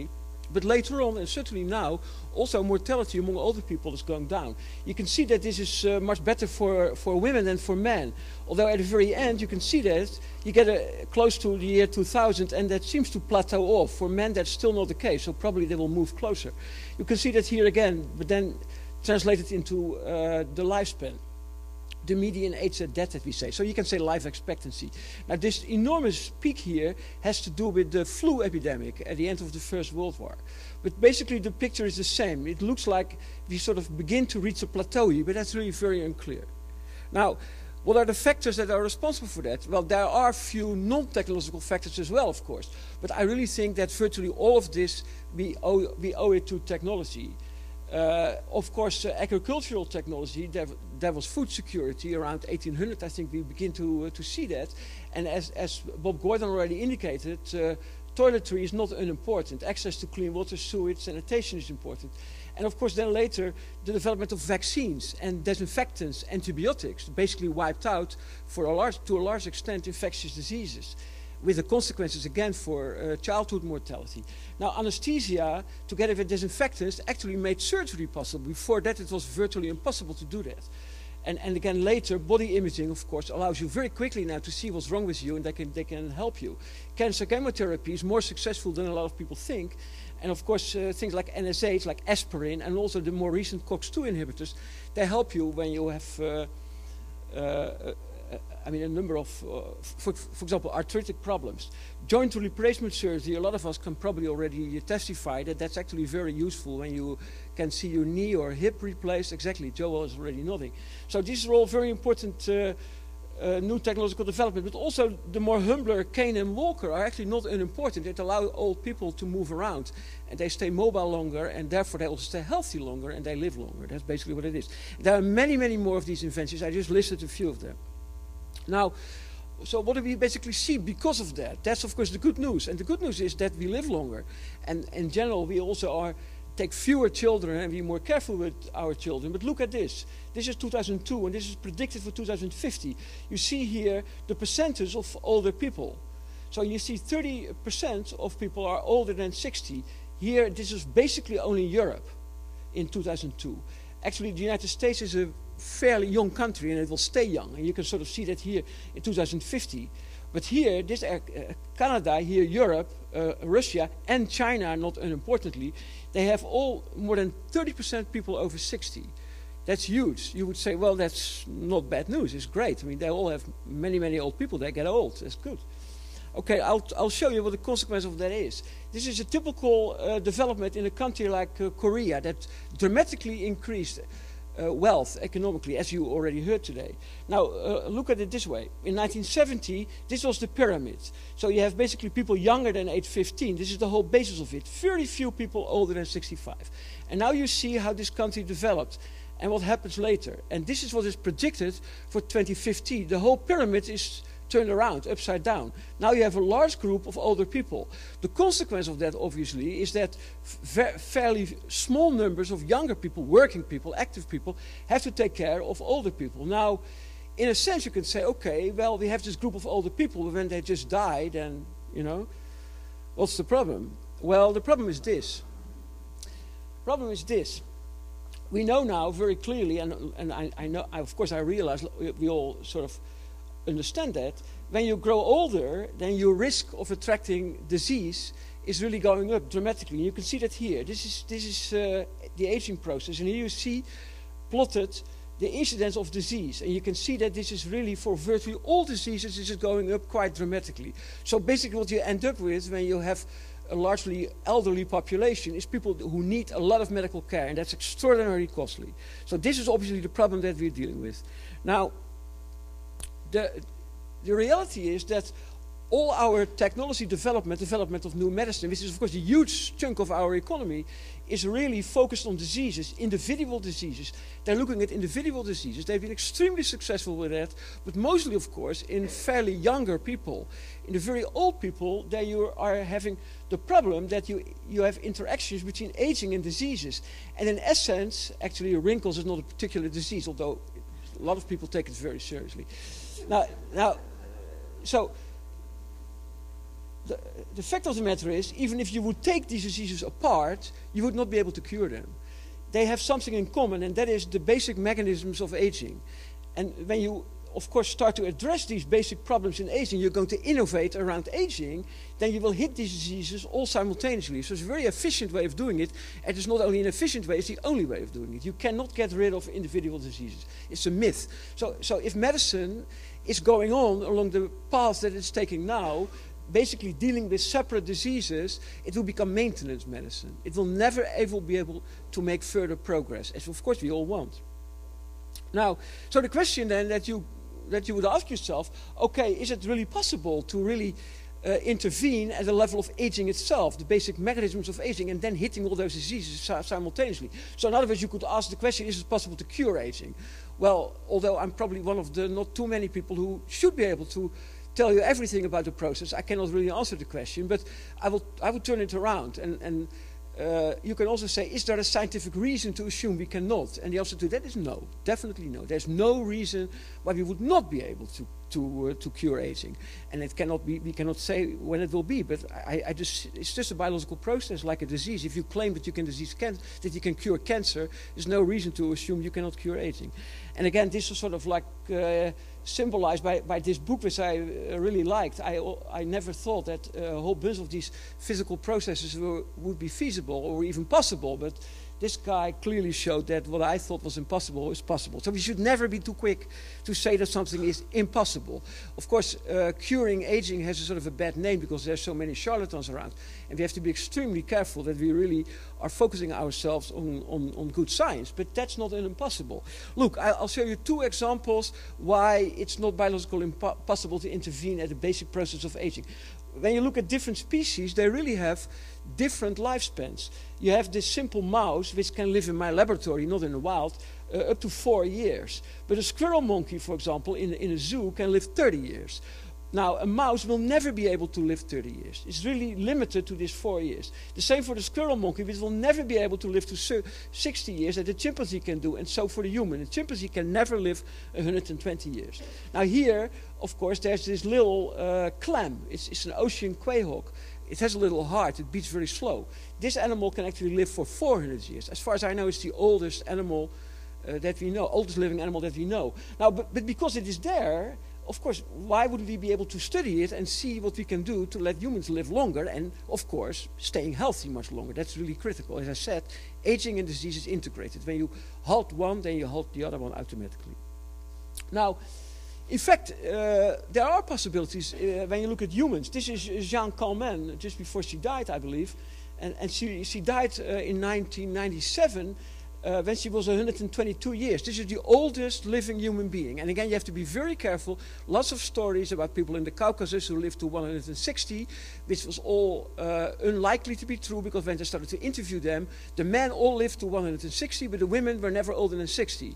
But later on, and certainly now, also mortality among older people is going down. You can see that this is uh, much better for, for women than for men. Although at the very end, you can see that you get a, close to the year two thousand, and that seems to plateau off. For men, that's still not the case, so probably they will move closer. You can see that here again, but then translated into uh, the lifespan. The median age at death, that we say. So you can say life expectancy. Now this enormous peak here has to do with the flu epidemic at the end of the First World War. But basically the picture is the same. It looks like we sort of begin to reach a plateau here, but that's really very unclear. Now, what are the factors that are responsible for that? Well, there are a few non-technological factors as well, of course. But I really think that virtually all of this, we owe, we owe it to technology. Uh, of course, uh, agricultural technology, there, there was food security around eighteen hundred. I think we begin to, uh, to see that. And as, as Bob Gordon already indicated, uh, toiletry is not unimportant. Access to clean water, sewage, sanitation is important. And of course, then later, the development of vaccines and disinfectants, antibiotics, basically wiped out, for a large, to a large extent, infectious diseases, with the consequences again for uh, childhood mortality. Now, anesthesia, together with disinfectants, actually made surgery possible. Before that, it was virtually impossible to do that. And, and again, later, body imaging, of course, allows you very quickly now to see what's wrong with you, and they can, they can help you. Cancer chemotherapy is more successful than a lot of people think. And of course, uh, things like N S A Ids, like aspirin, and also the more recent COX two inhibitors, they help you when you have uh, uh, I mean, a number of, uh, for, for example, arthritic problems. Joint replacement surgery, a lot of us can probably already testify that that's actually very useful when you can see your knee or hip replaced. Exactly, Joel is already nodding. So these are all very important uh, uh, new technological development, but also the more humbler cane and walker are actually not unimportant. It allows old people to move around, and they stay mobile longer, and therefore they also stay healthy longer, and they live longer. That's basically what it is. There are many, many more of these inventions. I just listed a few of them. Now, so what do we basically see because of that? That's of course the good news, and the good news is that we live longer, and in general we also are take fewer children and be more careful with our children. But look at this. This is two thousand two, and this is predicted for two thousand fifty. You see here the percentage of older people. So you see thirty percent of people are older than sixty. Here, this is basically only Europe in two thousand two. Actually, the United States is a fairly young country, and it will stay young, and you can sort of see that here in two thousand fifty. But here, this uh, Canada, here Europe, uh, Russia, and China, not unimportantly, they have all more than thirty percent people over sixty. That's huge. You would say, well, that's not bad news. It's great. I mean, they all have many, many old people. They get old. That's good. Okay, I'll, I'll show you what the consequence of that is. This is a typical uh, development in a country like uh, Korea that dramatically increased Uh, wealth economically, as you already heard today. Now, uh, look at it this way. In nineteen seventy, this was the pyramid. So you have basically people younger than age fifteen. This is the whole basis of it. Very few people older than sixty-five. And now you see how this country developed and what happens later. And this is what is predicted for twenty fifty. The whole pyramid is turned around, upside down. Now you have a large group of older people. The consequence of that, obviously, is that fa fairly small numbers of younger people, working people, active people, have to take care of older people. Now, in a sense, you can say, okay, well, we have this group of older people, but when they just die, then, you know, what's the problem? Well, the problem is this. The problem is this. We know now very clearly, and, and I, I know, I, of course, I realize we all sort of understand that when you grow older, then your risk of attracting disease is really going up dramatically. And you can see that here. This is this is uh, the aging process, and here you see plotted the incidence of disease, and you can see that this is really for virtually all diseases. This is going up quite dramatically. So basically, what you end up with when you have a largely elderly population is people who need a lot of medical care, and that's extraordinarily costly. So this is obviously the problem that we're dealing with now. The, the reality is that all our technology development, development of new medicine, which is of course a huge chunk of our economy, is really focused on diseases, individual diseases. They're looking at individual diseases. They've been extremely successful with that, but mostly, of course, in fairly younger people. In the very old people, there you are having the problem that you, you have interactions between aging and diseases. And in essence, actually, wrinkles is not a particular disease, although a lot of people take it very seriously. Now, now, so the, the fact of the matter is, even if you would take these diseases apart, you would not be able to cure them. They have something in common, and that is the basic mechanisms of aging. And when you, of course, start to address these basic problems in aging, you're going to innovate around aging, then you will hit these diseases all simultaneously. So it's a very efficient way of doing it, and it's not only an efficient way, it's the only way of doing it. You cannot get rid of individual diseases. It's a myth. So, so if medicine is going on along the path that it's taking now, basically dealing with separate diseases, it will become maintenance medicine. It will never ever be able to make further progress, as of course we all want. Now, so the question then that you that you would ask yourself, okay, is it really possible to really uh, intervene at the level of aging itself, the basic mechanisms of aging, and then hitting all those diseases si simultaneously? So in other words, you could ask the question, is it possible to cure aging? Well, although I'm probably one of the not too many people who should be able to tell you everything about the process, I cannot really answer the question, but I will, I will turn it around. And, and uh, you can also say, is there a scientific reason to assume we cannot? And the answer to that is no, definitely no. There's no reason why we would not be able to, to, uh, to cure aging. And it cannot be, we cannot say when it will be, but I, I just, it's just a biological process like a disease. If you claim that you can, disease can, that you can cure cancer, there's no reason to assume you cannot cure aging. And again, this is sort of like uh, symbolized by, by this book, which I uh, really liked. I, I never thought that a whole bunch of these physical processes were, would be feasible or even possible, but this guy clearly showed that what I thought was impossible is possible. So we should never be too quick to say that something is impossible. Of course, uh, curing aging has a sort of a bad name because there's so many charlatans around. And we have to be extremely careful that we really are focusing ourselves on, on, on good science. But that's not impossible. Look, I'll show you two examples why it's not biologically impossible to intervene at the basic process of aging. When you look at different species, they really have different lifespans. You have this simple mouse, which can live in my laboratory, not in the wild, uh, up to four years. But a squirrel monkey, for example, in, in a zoo can live thirty years. Now, a mouse will never be able to live thirty years. It's really limited to this four years. The same for the squirrel monkey, which will never be able to live to sixty years, that the chimpanzee can do, and so for the human. The chimpanzee can never live one hundred twenty years. Now here, of course, there's this little uh, clam. It's, it's an ocean quahog. It has a little heart. It beats very slow. This animal can actually live for four hundred years. As far as I know, it's the oldest animal uh, that we know, oldest living animal that we know. Now, but, but because it is there, of course, why would we be able to study it and see what we can do to let humans live longer and, of course, staying healthy much longer? That's really critical. As I said, aging and disease is integrated. When you halt one, then you halt the other one automatically. Now, in fact, uh, there are possibilities uh, when you look at humans. This is Jeanne Calment, just before she died, I believe. And, and she, she died uh, in nineteen ninety-seven uh, when she was one hundred twenty-two years. This is the oldest living human being. And again, you have to be very careful. Lots of stories about people in the Caucasus who lived to one hundred sixty, which was all uh, unlikely to be true, because when they started to interview them, the men all lived to one hundred sixty, but the women were never older than sixty.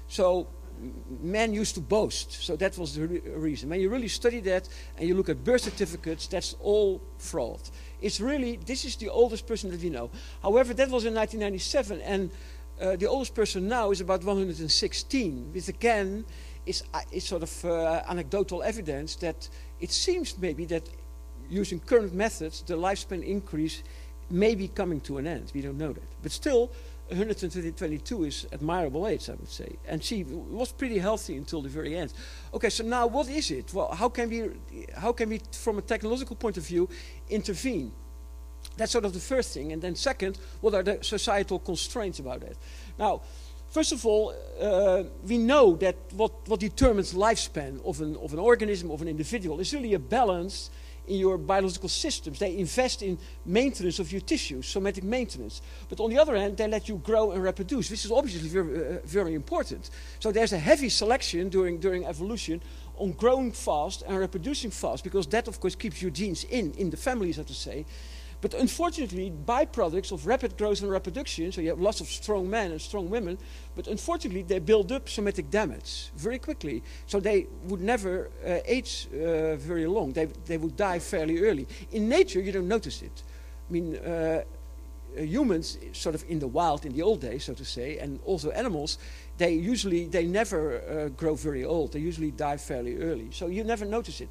So men used to boast, so that was the re reason. When you really study that and you look at birth certificates, that's all fraud. It's really, this is the oldest person that we know. However, that was in nineteen ninety-seven, and uh, the oldest person now is about one hundred sixteen, which again is, uh, is sort of uh, anecdotal evidence that it seems maybe that using current methods, the lifespan increase may be coming to an end. We don't know that. But still, one hundred twenty-two is admirable age, I would say. And she was pretty healthy until the very end. Okay, so now what is it? Well, how can we, how can we, from a technological point of view, intervene? That's sort of the first thing. And then second, what are the societal constraints about that? Now, first of all, uh, we know that what, what determines lifespan of an, of an organism, of an individual, is really a balance in your biological systems. They invest in maintenance of your tissues, somatic maintenance. But on the other hand, they let you grow and reproduce, which is obviously very, uh, very important. So there's a heavy selection during, during evolution on growing fast and reproducing fast, because that, of course, keeps your genes in, in the family, so to say. But unfortunately, byproducts of rapid growth and reproduction, so you have lots of strong men and strong women, but unfortunately they build up somatic damage very quickly. So they would never uh, age uh, very long. They, they would die fairly early. In nature, you don't notice it. I mean, uh, humans, sort of in the wild, in the old days, so to say, and also animals, they usually, they never uh, grow very old. They usually die fairly early. So you never notice it.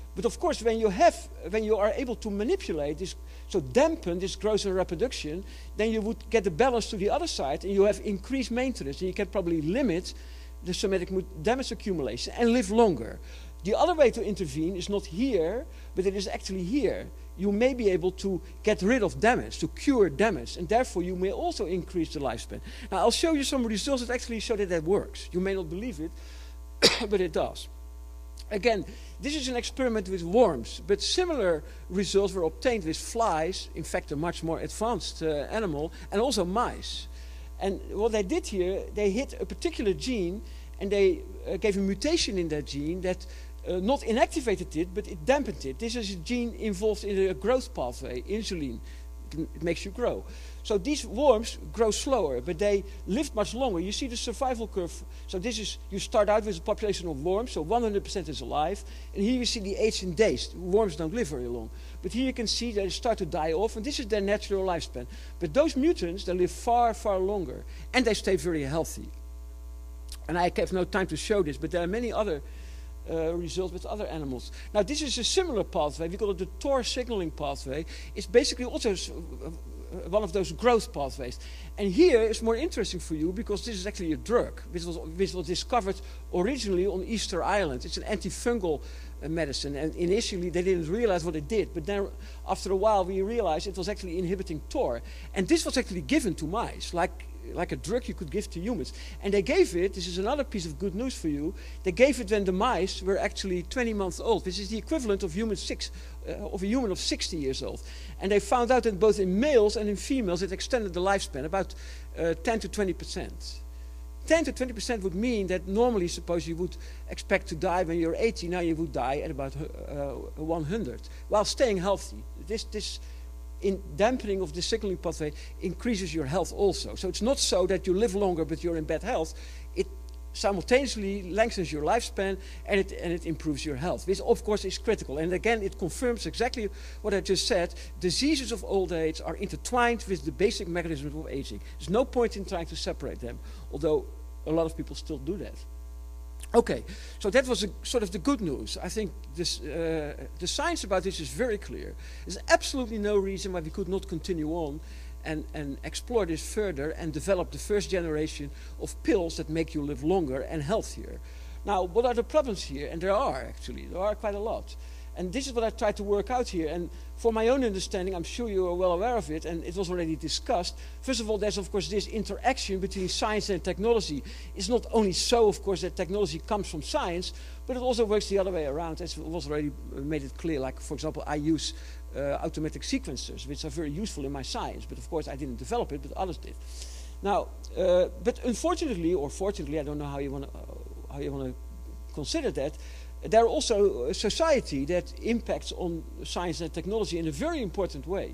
But of course, when you have, when you are able to manipulate this, so dampen this growth and reproduction, then you would get the balance to the other side, and you have increased maintenance, and you can probably limit the somatic damage accumulation and live longer. The other way to intervene is not here, but it is actually here. You may be able to get rid of damage, to cure damage, and therefore you may also increase the lifespan. Now, I'll show you some results that actually show that that works. You may not believe it, but it does. Again, this is an experiment with worms, but similar results were obtained with flies, in fact a much more advanced uh, animal, and also mice. And what they did here, they hit a particular gene, and they uh, gave a mutation in that gene that uh, not inactivated it, but it dampened it. This is a gene involved in a growth pathway, insulin. It makes you grow. So these worms grow slower, but they live much longer. You see the survival curve. So this is, you start out with a population of worms, so one hundred percent is alive. And here you see the age in days. Worms don't live very long. But here you can see they start to die off, and this is their natural lifespan. But those mutants, they live far, far longer. And they stay very healthy. And I have no time to show this, but there are many other uh, results with other animals. Now, this is a similar pathway. We call it the T O R signaling pathway. It's basically also one of those growth pathways. And here it's more interesting for you because this is actually a drug, which was, which was discovered originally on Easter Island. It's an antifungal uh, medicine, and initially they didn't realize what it did, but then after a while we realized it was actually inhibiting T O R. And this was actually given to mice, like like a drug you could give to humans. And they gave it, this is another piece of good news for you, they gave it when the mice were actually twenty months old, which is the equivalent of human six, uh, of a human of sixty years old. And they found out that both in males and in females it extended the lifespan about uh, ten to twenty percent. ten to twenty percent would mean that normally, suppose you would expect to die when you're eighty, now you would die at about uh, one hundred, while staying healthy. This, this in dampening of the signaling pathway increases your health also. So it's not so that you live longer but you're in bad health. It simultaneously lengthens your lifespan and it, and it improves your health, which of course is critical. And again, it confirms exactly what I just said. Diseases of old age are intertwined with the basic mechanisms of aging. There's no point in trying to separate them, although a lot of people still do that. Okay, so that was a, sort of the good news. I think this, uh, the science about this is very clear. There's absolutely no reason why we could not continue on and, and explore this further and develop the first generation of pills that make you live longer and healthier. Now, what are the problems here? And there are actually, there are quite a lot. And this is what I tried to work out here. And for my own understanding, I'm sure you are well aware of it, and it was already discussed. First of all, there's of course this interaction between science and technology. It's not only so, of course, that technology comes from science, but it also works the other way around, as it was already made it clear. Like, for example, I use uh, automatic sequencers, which are very useful in my science, but of course I didn't develop it, but others did. Now, uh, but unfortunately, or fortunately, I don't know how you want to uh, how you want to consider that. There are also a society that impacts on science and technology in a very important way.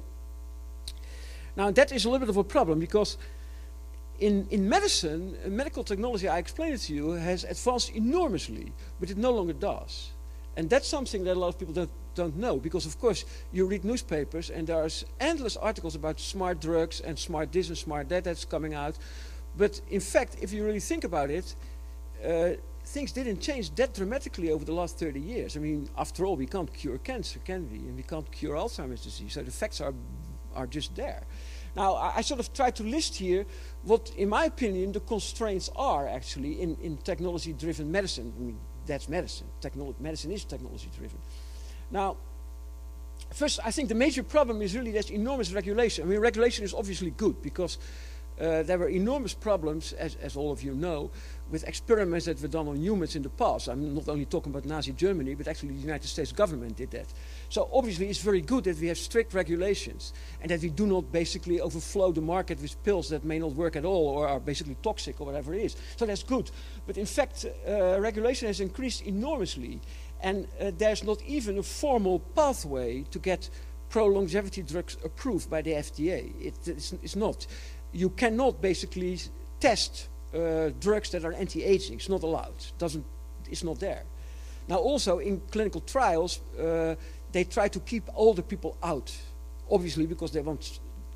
Now, that is a little bit of a problem because in, in medicine, medical technology, I explained it to you, has advanced enormously, but it no longer does. And that's something that a lot of people don't, don't know because, of course, you read newspapers and there's endless articles about smart drugs and smart this and smart that that's coming out. But in fact, if you really think about it, uh, things didn't change that dramatically over the last thirty years. I mean, after all, we can't cure cancer, can we? And we can't cure Alzheimer's disease. So the facts are, are just there. Now, I, I sort of tried to list here what, in my opinion, the constraints are actually in, in technology-driven medicine. I mean, that's medicine. Technolo- medicine is technology-driven. Now, first, I think the major problem is really there's enormous regulation. I mean, regulation is obviously good because Uh, there were enormous problems, as, as all of you know, with experiments that were done on humans in the past. I'm not only talking about Nazi Germany, but actually the United States government did that. So obviously it's very good that we have strict regulations and that we do not basically overflow the market with pills that may not work at all or are basically toxic or whatever it is. So that's good. But in fact, uh, regulation has increased enormously, and uh, there's not even a formal pathway to get pro-longevity drugs approved by the F D A. It, it's, it's not. You cannot basically test uh, drugs that are anti-aging. It's not allowed. It doesn't, it's not there. Now also in clinical trials, uh, they try to keep older people out, obviously because they want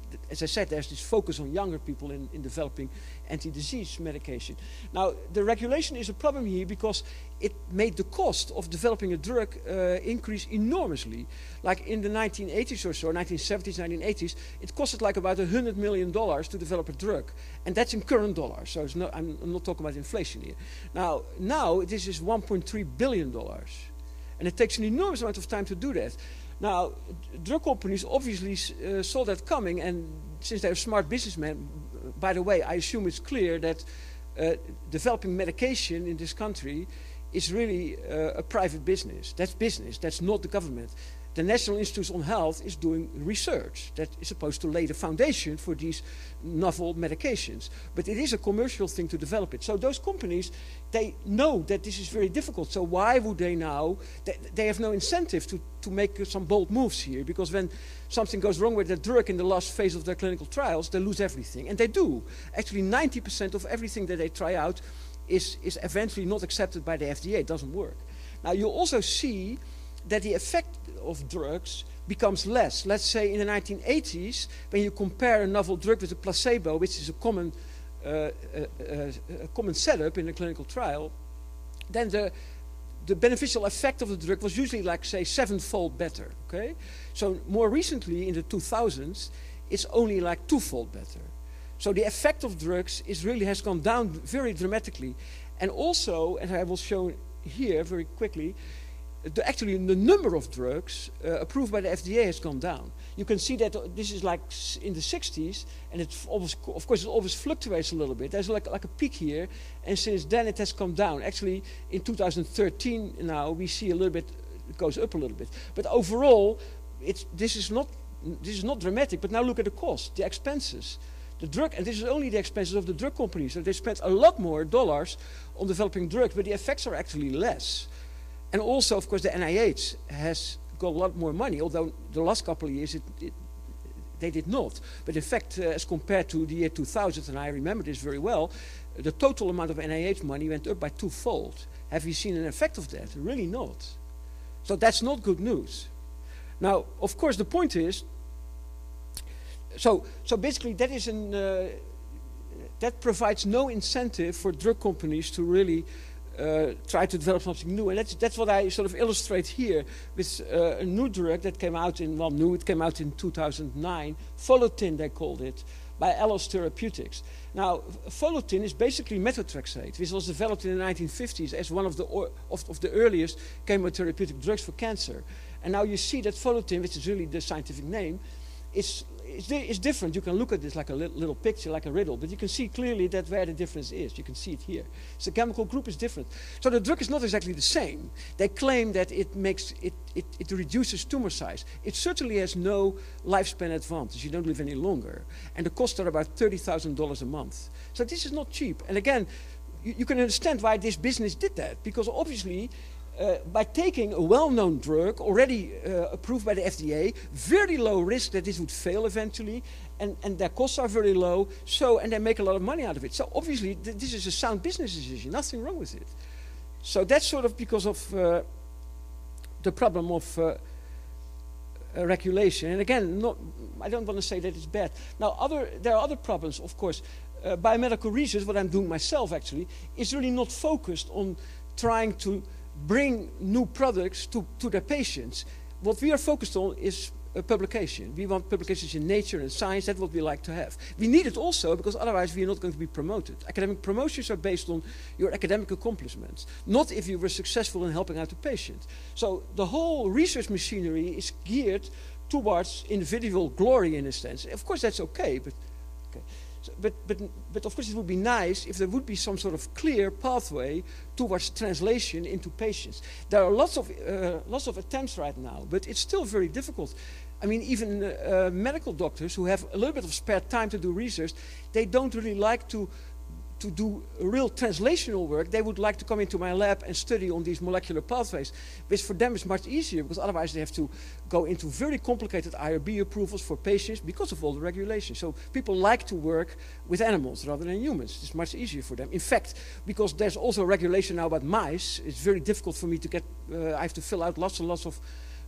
as I said, there's this focus on younger people in, in developing anti-disease medication. Now, the regulation is a problem here because it made the cost of developing a drug uh, increase enormously. Like in the nineteen eighties or so, nineteen seventies, nineteen eighties, it costed like about one hundred million dollars to develop a drug. And that's in current dollars, so it's not, I'm, I'm not talking about inflation here. Now, now this is one point three billion dollars. And it takes an enormous amount of time to do that. Now, drug companies obviously uh, saw that coming, and since they're smart businessmen, by the way, I assume it's clear that uh, developing medication in this country is really uh, a private business. That's business, that's not the government. The National Institute on Health is doing research that is supposed to lay the foundation for these novel medications. But it is a commercial thing to develop it. So those companies, they know that this is very difficult. So why would they now, they, they have no incentive to, to make uh, some bold moves here. Because when something goes wrong with their drug in the last phase of their clinical trials, they lose everything. And they do. Actually, ninety percent of everything that they try out is, is eventually not accepted by the F D A. It doesn't work. Now, you also see that the effect of drugs becomes less. Let's say in the nineteen eighties, when you compare a novel drug with a placebo, which is a common, uh, uh, uh, a common setup in a clinical trial, then the, the beneficial effect of the drug was usually like, say, sevenfold better. Okay? So more recently, in the two thousands, it's only like twofold better. So the effect of drugs is really has gone down very dramatically. And also, as I will show here very quickly, The, actually the number of drugs uh, approved by the F D A has gone down. You can see that uh, this is like in the sixties, and it's always, of course it always fluctuates a little bit. There's like, like a peak here, and since then it has come down. Actually in two thousand thirteen now we see a little bit, it goes up a little bit. But overall, it's, this, is not, this is not dramatic, but now look at the cost, the expenses. The drug, and this is only the expenses of the drug companies, so they spent a lot more dollars on developing drugs, but the effects are actually less. And also, of course, the N I H has got a lot more money, although the last couple of years it, it, they did not. But in fact, uh, as compared to the year two thousand, and I remember this very well, the total amount of N I H money went up by twofold. Have you seen an effect of that? Really not. So that's not good news. Now, of course, the point is, so, so basically that is an, uh, that provides no incentive for drug companies to really Uh, try to develop something new. And that's, that's what I sort of illustrate here with uh, a new drug that came out in, well, new, it came out in two thousand nine, Follotin they called it, by Allos Therapeutics. Now, Follotin is basically methotrexate, which was developed in the nineteen fifties as one of the, or, of, of the earliest chemotherapeutic drugs for cancer. And now you see that Follotin, which is really the scientific name, is It's, it's different. You can look at this like a li little picture, like a riddle, but you can see clearly that where the difference is. You can see it here. So the chemical group is different. So the drug is not exactly the same. They claim that it makes it, it, it reduces tumor size. It certainly has no lifespan advantage. You don't live any longer. And the costs are about thirty thousand dollars a month. So this is not cheap. And again, you, you can understand why this business did that, because obviously, Uh, by taking a well-known drug, already uh, approved by the F D A, very low risk that this would fail eventually, and, and their costs are very low, so, and they make a lot of money out of it. So obviously, th this is a sound business decision, nothing wrong with it. So that's sort of because of uh, the problem of uh, uh, regulation. And again, not, I don't want to say that it's bad. Now, other, there are other problems, of course. Uh, biomedical research, what I'm doing myself actually, is really not focused on trying to bring new products to, to their patients. What we are focused on is uh, publication. We want publications in Nature and Science. That's what we like to have. We need it also because otherwise we are not going to be promoted. Academic promotions are based on your academic accomplishments, not if you were successful in helping out a patient. So the whole research machinery is geared towards individual glory in a sense. Of course that's okay, but okay. So, but, but, but of course it would be nice if there would be some sort of clear pathway towards translation into patients. There are lots of, uh, lots of attempts right now, but it's still very difficult. I mean, even uh, medical doctors who have a little bit of spare time to do research, they don't really like to, to do real translational work. They would like to come into my lab and study on these molecular pathways, which for them is much easier because otherwise they have to go into very complicated I R B approvals for patients because of all the regulations. So people like to work with animals rather than humans. It's much easier for them. In fact, because there's also regulation now about mice, it's very difficult for me to get, uh, I have to fill out lots and lots of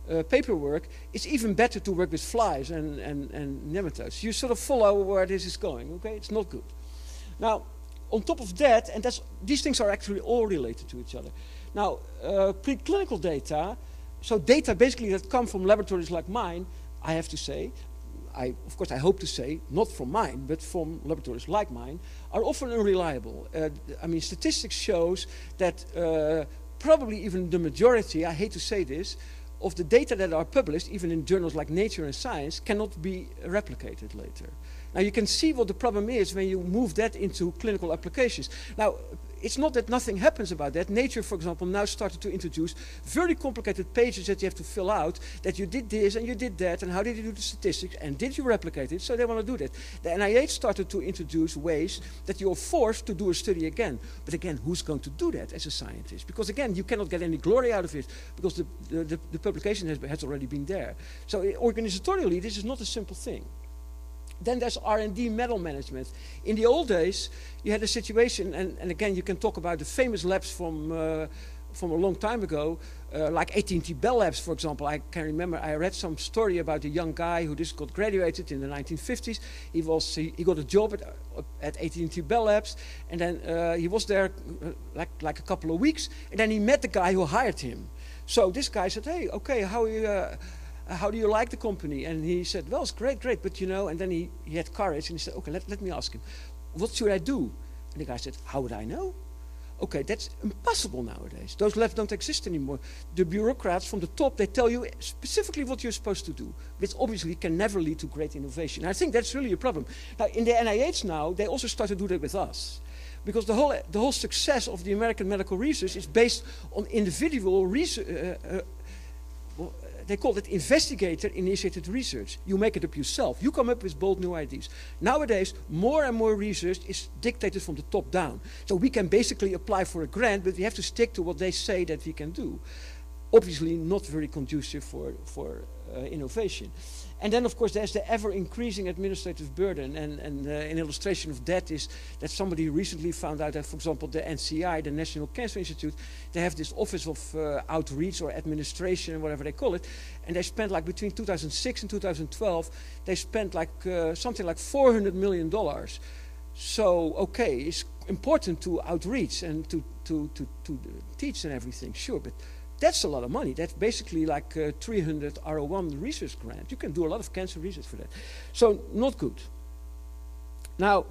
uh, paperwork, it's even better to work with flies and, and, and nematodes. You sort of follow where this is going, okay? It's not good. Now, on top of that, and that's, these things are actually all related to each other. Now, uh, preclinical data, so data basically that come from laboratories like mine, I have to say, I, of course I hope to say, not from mine, but from laboratories like mine, are often unreliable. Uh, I mean, statistics shows that uh, probably even the majority, I hate to say this, of the data that are published, even in journals like Nature and Science, cannot be replicated later. Now you can see what the problem is when you move that into clinical applications. Now, it's not that nothing happens about that. Nature, for example, now started to introduce very complicated pages that you have to fill out, that you did this and you did that, and how did you do the statistics, and did you replicate it? So they want to do that. The N I H started to introduce ways that you're forced to do a study again. But again, who's going to do that as a scientist? Because again, you cannot get any glory out of it, because the, the, the, the publication has, has already been there. So organizationally, this is not a simple thing. Then there's R and D metal management. In the old days, you had a situation, and, and again, you can talk about the famous labs from, uh, from a long time ago, uh, like A T and T Bell Labs, for example. I can remember I read some story about a young guy who just got graduated in the nineteen fifties. He, was, he, he got a job at, at A T and T Bell Labs, and then uh, he was there uh, like, like a couple of weeks, and then he met the guy who hired him. So this guy said, hey, okay, how are you... Uh, how do you like the company? And he said, well, it's great, great, but you know, and then he, he had courage, and he said, okay, let, let me ask him, what should I do? And the guy said, how would I know? Okay, that's impossible nowadays. Those labs don't exist anymore. The bureaucrats from the top, they tell you specifically what you're supposed to do, which obviously can never lead to great innovation. And I think that's really a problem. Now, in the N I H now, they also start to do that with us. Because the whole, the whole success of the American medical research is based on individual research, uh, uh, well, they call it investigator-initiated research. You make it up yourself. You come up with bold new ideas. Nowadays, more and more research is dictated from the top down. So we can basically apply for a grant, but we have to stick to what they say that we can do. Obviously, not very conducive for, for uh, innovation. And then, of course, there's the ever-increasing administrative burden. And, and uh, an illustration of that is that somebody recently found out that, for example, the N C I, the National Cancer Institute, they have this office of uh, outreach or administration, whatever they call it. And they spent, like, between two thousand six and two thousand twelve, they spent, like, uh, something like four hundred million dollars. So, okay, it's important to outreach and to, to, to, to teach and everything, sure, but that's a lot of money. That's basically like uh, three hundred R O one research grant. You can do a lot of cancer research for that. So, not good. Now,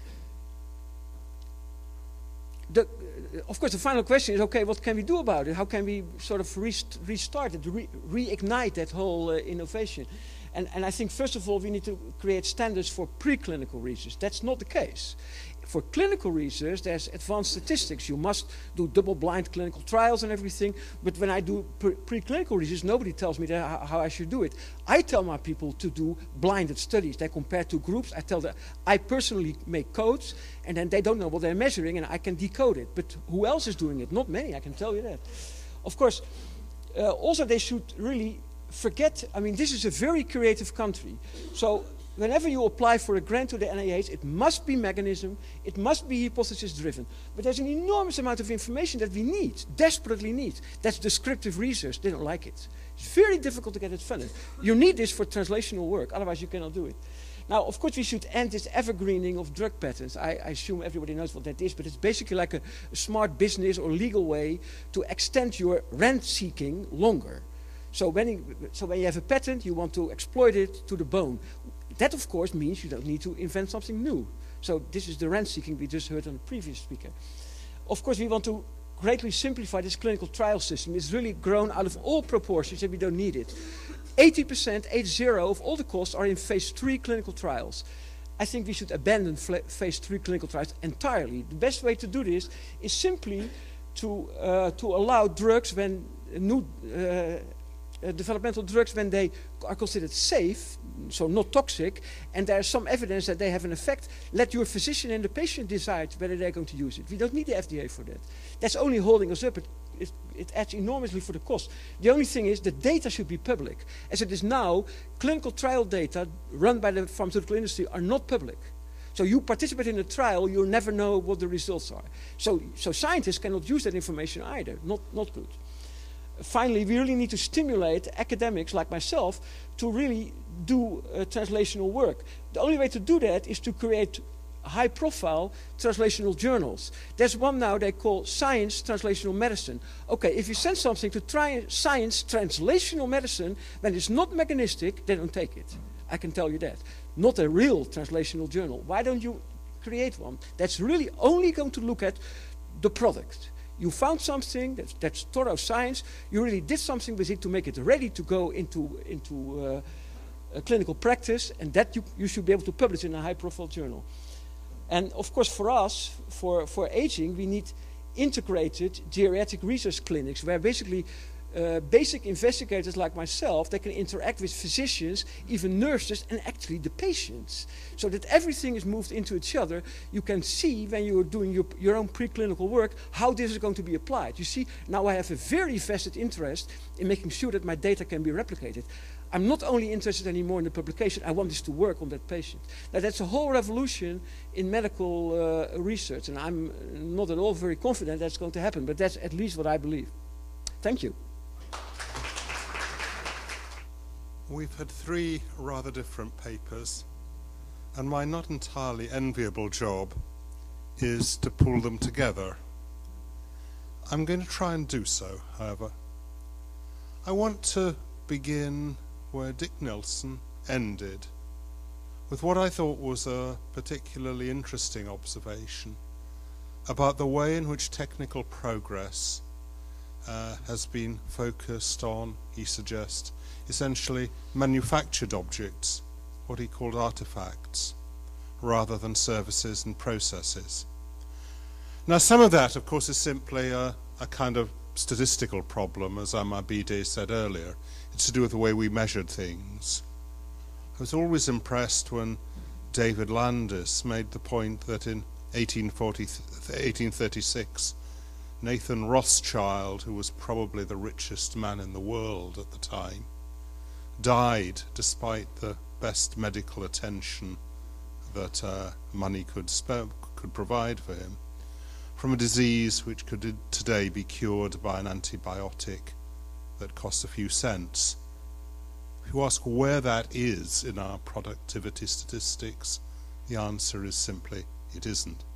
the, uh, of course, the final question is, okay, what can we do about it? How can we sort of rest restart it, re reignite that whole uh, innovation? And, and I think, first of all, we need to create standards for preclinical research. That's not the case. For clinical research, there's advanced statistics. You must do double-blind clinical trials and everything. But when I do pre preclinical research, nobody tells me that, how, how I should do it. I tell my people to do blinded studies. They compare two groups. I tell them, I personally make codes, and then they don't know what they're measuring, and I can decode it. But who else is doing it? Not many, I can tell you that. Of course, uh, also they should really forget, I mean, this is a very creative country. So whenever you apply for a grant to the N I H, it must be mechanism, it must be hypothesis driven. But there's an enormous amount of information that we need, desperately need. That's descriptive research. They don't like it. It's very difficult to get it funded. You need this for translational work, otherwise you cannot do it. Now, of course, we should end this evergreening of drug patents. I, I assume everybody knows what that is, but it's basically like a, a smart business or legal way to extend your rent seeking longer. So when, you, so when you have a patent, you want to exploit it to the bone. That, of course, means you don't need to invent something new. So this is the rent seeking we just heard on the previous speaker. Of course, we want to greatly simplify this clinical trial system. It's really grown out of all proportions and we don't need it. eighty percent, eight zero, of all the costs are in phase three clinical trials. I think we should abandon phase three clinical trials entirely. The best way to do this is simply to, uh, to allow drugs when new uh, Uh, developmental drugs, when they are considered safe, so not toxic, and there's some evidence that they have an effect, let your physician and the patient decide whether they're going to use it. We don't need the F D A for that. That's only holding us up. It, it, it adds enormously for the cost. The only thing is the data should be public. As it is now, clinical trial data run by the pharmaceutical industry are not public. So you participate in a trial, you'll never know what the results are. So, so scientists cannot use that information either. Not, not good. finally, we really need to stimulate academics like myself to really do uh, translational work. The only way to do that is to create high-profile translational journals. There's one now they call Science Translational Medicine. Okay, if you send something to try Science Translational Medicine, when it's not mechanistic, they don't take it. I can tell you that. Not a real translational journal. Why don't you create one that's really only going to look at the product? You found something that's, that's thorough science. You really did something with it to make it ready to go into, into uh, a clinical practice, and that you, you should be able to publish in a high-profile journal. And of course, for us, for, for aging, we need integrated geriatric research clinics where basically uh, basic investigators like myself, they can interact with physicians, even nurses, and actually the patients. So that everything is moved into each other. You can see when you're doing your, your own preclinical work how this is going to be applied. You see, now I have a very vested interest in making sure that my data can be replicated. I'm not only interested anymore in the publication, I want this to work on that patient. Now that's a whole revolution in medical uh, research, and I'm not at all very confident that's going to happen, but that's at least what I believe. Thank you. We've had three rather different papers, and my not entirely enviable job is to pull them together. I'm going to try and do so, however. I want to begin where Dick Nelson ended, with what I thought was a particularly interesting observation about the way in which technical progress uh, has been focused on, he suggests, essentially manufactured objects, what he called artifacts, rather than services and processes. Now, some of that, of course, is simply a, a kind of statistical problem, as Amar Bhide said earlier. It's to do with the way we measured things. I was always impressed when David Landis made the point that in eighteen thirty-six, Nathan Rothschild, who was probably the richest man in the world at the time, died despite the best medical attention that uh, money could, could provide for him, from a disease which could today be cured by an antibiotic that costs a few cents. If you ask where that is in our productivity statistics, the answer is simply it isn't.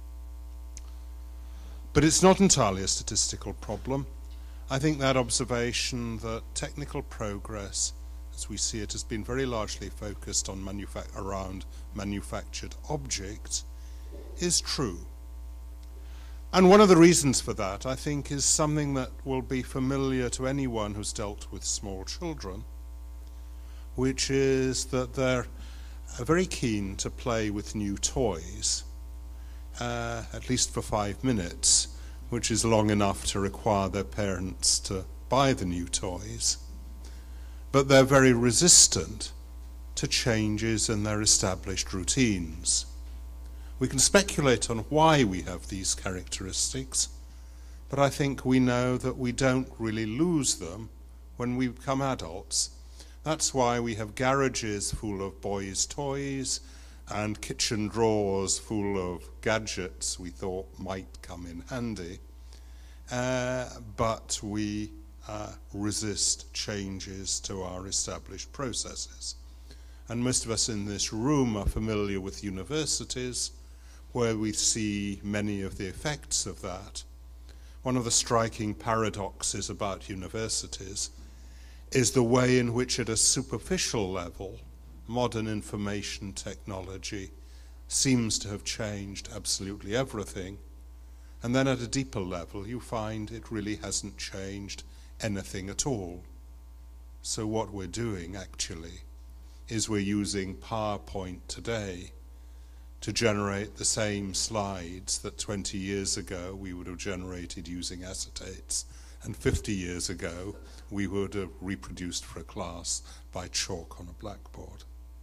But it's not entirely a statistical problem. I think that observation that technical progress, as we see it, has been very largely focused on manufa- around manufactured objects, is true. And one of the reasons for that, I think, is something that will be familiar to anyone who's dealt with small children, which is that they're very keen to play with new toys, uh, at least for five minutes, which is long enough to require their parents to buy the new toys. But they're very resistant to changes in their established routines. We can speculate on why we have these characteristics, but I think we know that we don't really lose them when we become adults. That's why we have garages full of boys' toys and kitchen drawers full of gadgets we thought might come in handy, uh, but we uh, resist changes to our established processes. And most of us in this room are familiar with universities, where we see many of the effects of that. One of the striking paradoxes about universities is the way in which at a superficial level modern information technology seems to have changed absolutely everything, and then at a deeper level you find it really hasn't changed anything at all. So what we're doing actually is we're using PowerPoint today to generate the same slides that twenty years ago we would have generated using acetates, and fifty years ago we would have reproduced for a class by chalk on a blackboard.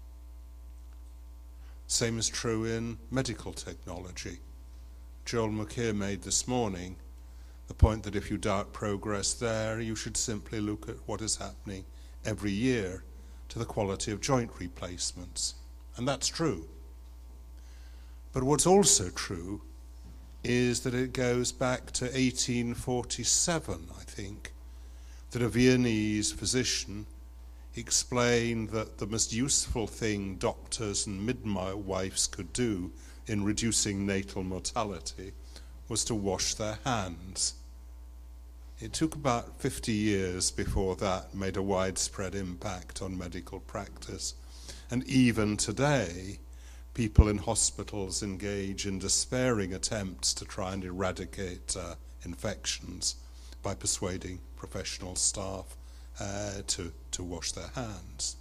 Same is true in medical technology. Joel McKeer made this morning the point that if you doubt progress there, you should simply look at what is happening every year to the quality of joint replacements. And that's true. But what's also true is that it goes back to eighteen forty-seven, I think, that a Viennese physician explained that the most useful thing doctors and midwives could do in reducing natal mortality was to wash their hands. It took about fifty years before that made a widespread impact on medical practice. And even today, people in hospitals engage in despairing attempts to try and eradicate uh, infections by persuading professional staff uh, to, to wash their hands.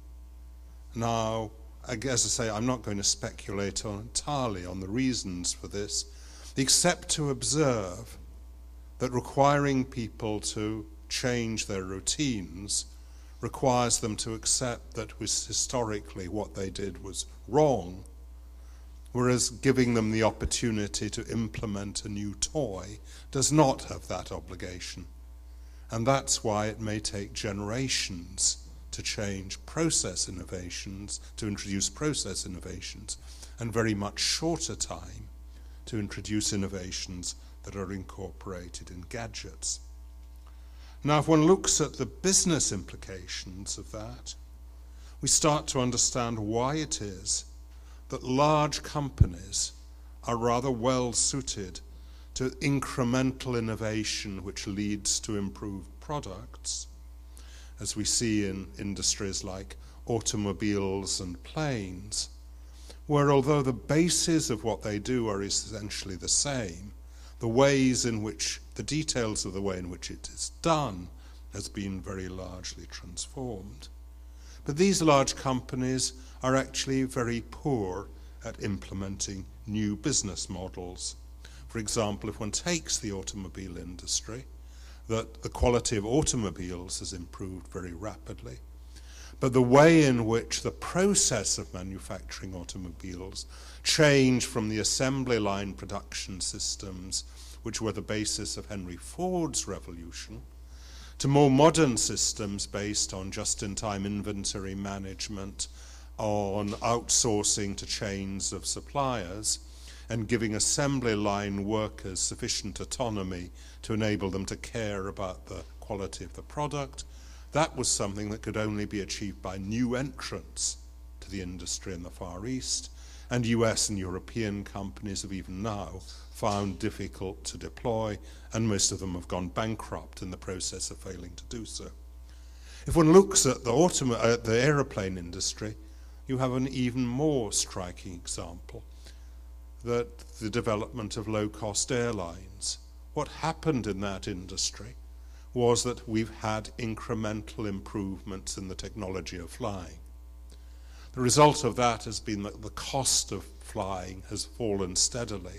Now, as I say, I'm not going to speculate on entirely on the reasons for this, except to observe that requiring people to change their routines requires them to accept that was historically what they did was wrong, whereas giving them the opportunity to implement a new toy does not have that obligation. And that's why it may take generations to change process innovations, to introduce process innovations, and very much shorter time to introduce innovations that are incorporated in gadgets. Now, if one looks at the business implications of that, we start to understand why it is that large companies are rather well suited to incremental innovation which leads to improved products, as we see in industries like automobiles and planes, where although the bases of what they do are essentially the same, the ways in which, the details of the way in which it is done has been very largely transformed. But these large companies are actually very poor at implementing new business models. For example, if one takes the automobile industry, that the quality of automobiles has improved very rapidly, but the way in which the process of manufacturing automobiles changed from the assembly line production systems, which were the basis of Henry Ford's revolution, to more modern systems based on just-in-time inventory management, on outsourcing to chains of suppliers, and giving assembly line workers sufficient autonomy to enable them to care about the quality of the product. That was something that could only be achieved by new entrants to the industry in the Far East, and U S and European companies have even now found difficult to deploy, and most of them have gone bankrupt in the process of failing to do so. If one looks at the, automo- uh, the aeroplane industry, you have an even more striking example, that the development of low-cost airlines. What happened in that industry was that we've had incremental improvements in the technology of flying. The result of that has been that the cost of flying has fallen steadily.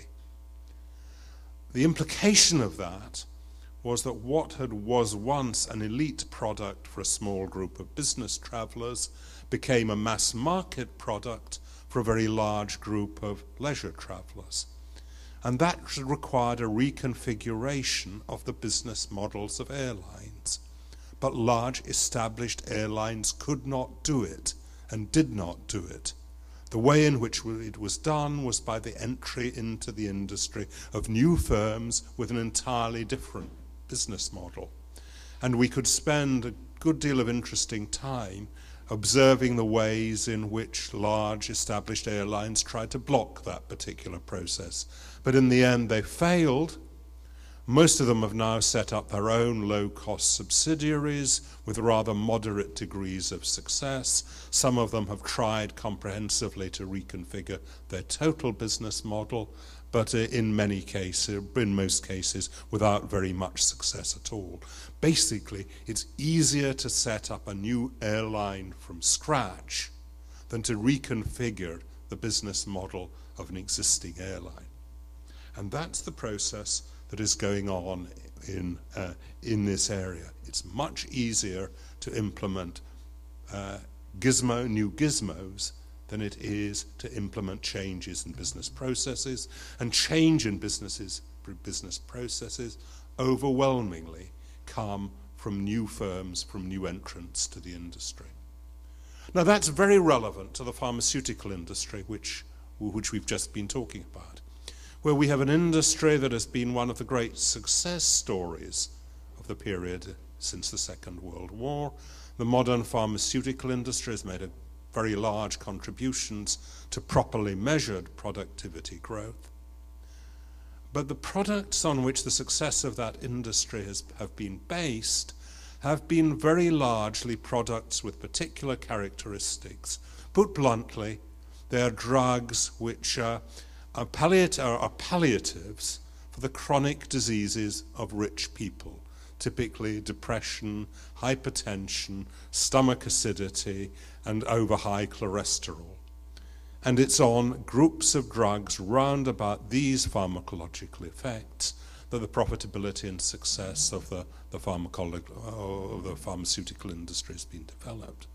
The implication of that was that what had was once an elite product for a small group of business travelers became a mass market product for a very large group of leisure travelers. And that required a reconfiguration of the business models of airlines. But large established airlines could not do it and did not do it. The way in which it was done was by the entry into the industry of new firms with an entirely different business model. And we could spend a good deal of interesting time observing the ways in which large established airlines tried to block that particular process. But in the end, they failed. Most of them have now set up their own low-cost subsidiaries with rather moderate degrees of success. Some of them have tried comprehensively to reconfigure their total business model, but in many cases, in most cases, without very much success at all. Basically, it's easier to set up a new airline from scratch than to reconfigure the business model of an existing airline. And that's the process that is going on in, uh, in this area. It's much easier to implement uh, gizmo, new gizmos than it is to implement changes in business processes, and change in businesses, business processes overwhelmingly come from new firms, from new entrants to the industry. Now that's very relevant to the pharmaceutical industry, which, which we've just been talking about, where we have an industry that has been one of the great success stories of the period since the Second World War. The modern pharmaceutical industry has made a very large contributions to properly measured productivity growth. But the products on which the success of that industry has have been based have been very largely products with particular characteristics. Put bluntly, they are drugs which are, are, palliat are, are palliatives for the chronic diseases of rich people, typically depression, hypertension, stomach acidity, and over-high cholesterol. And it's on groups of drugs round about these pharmacological effects that the profitability and success of the, the, of the pharmaceutical industry has been developed.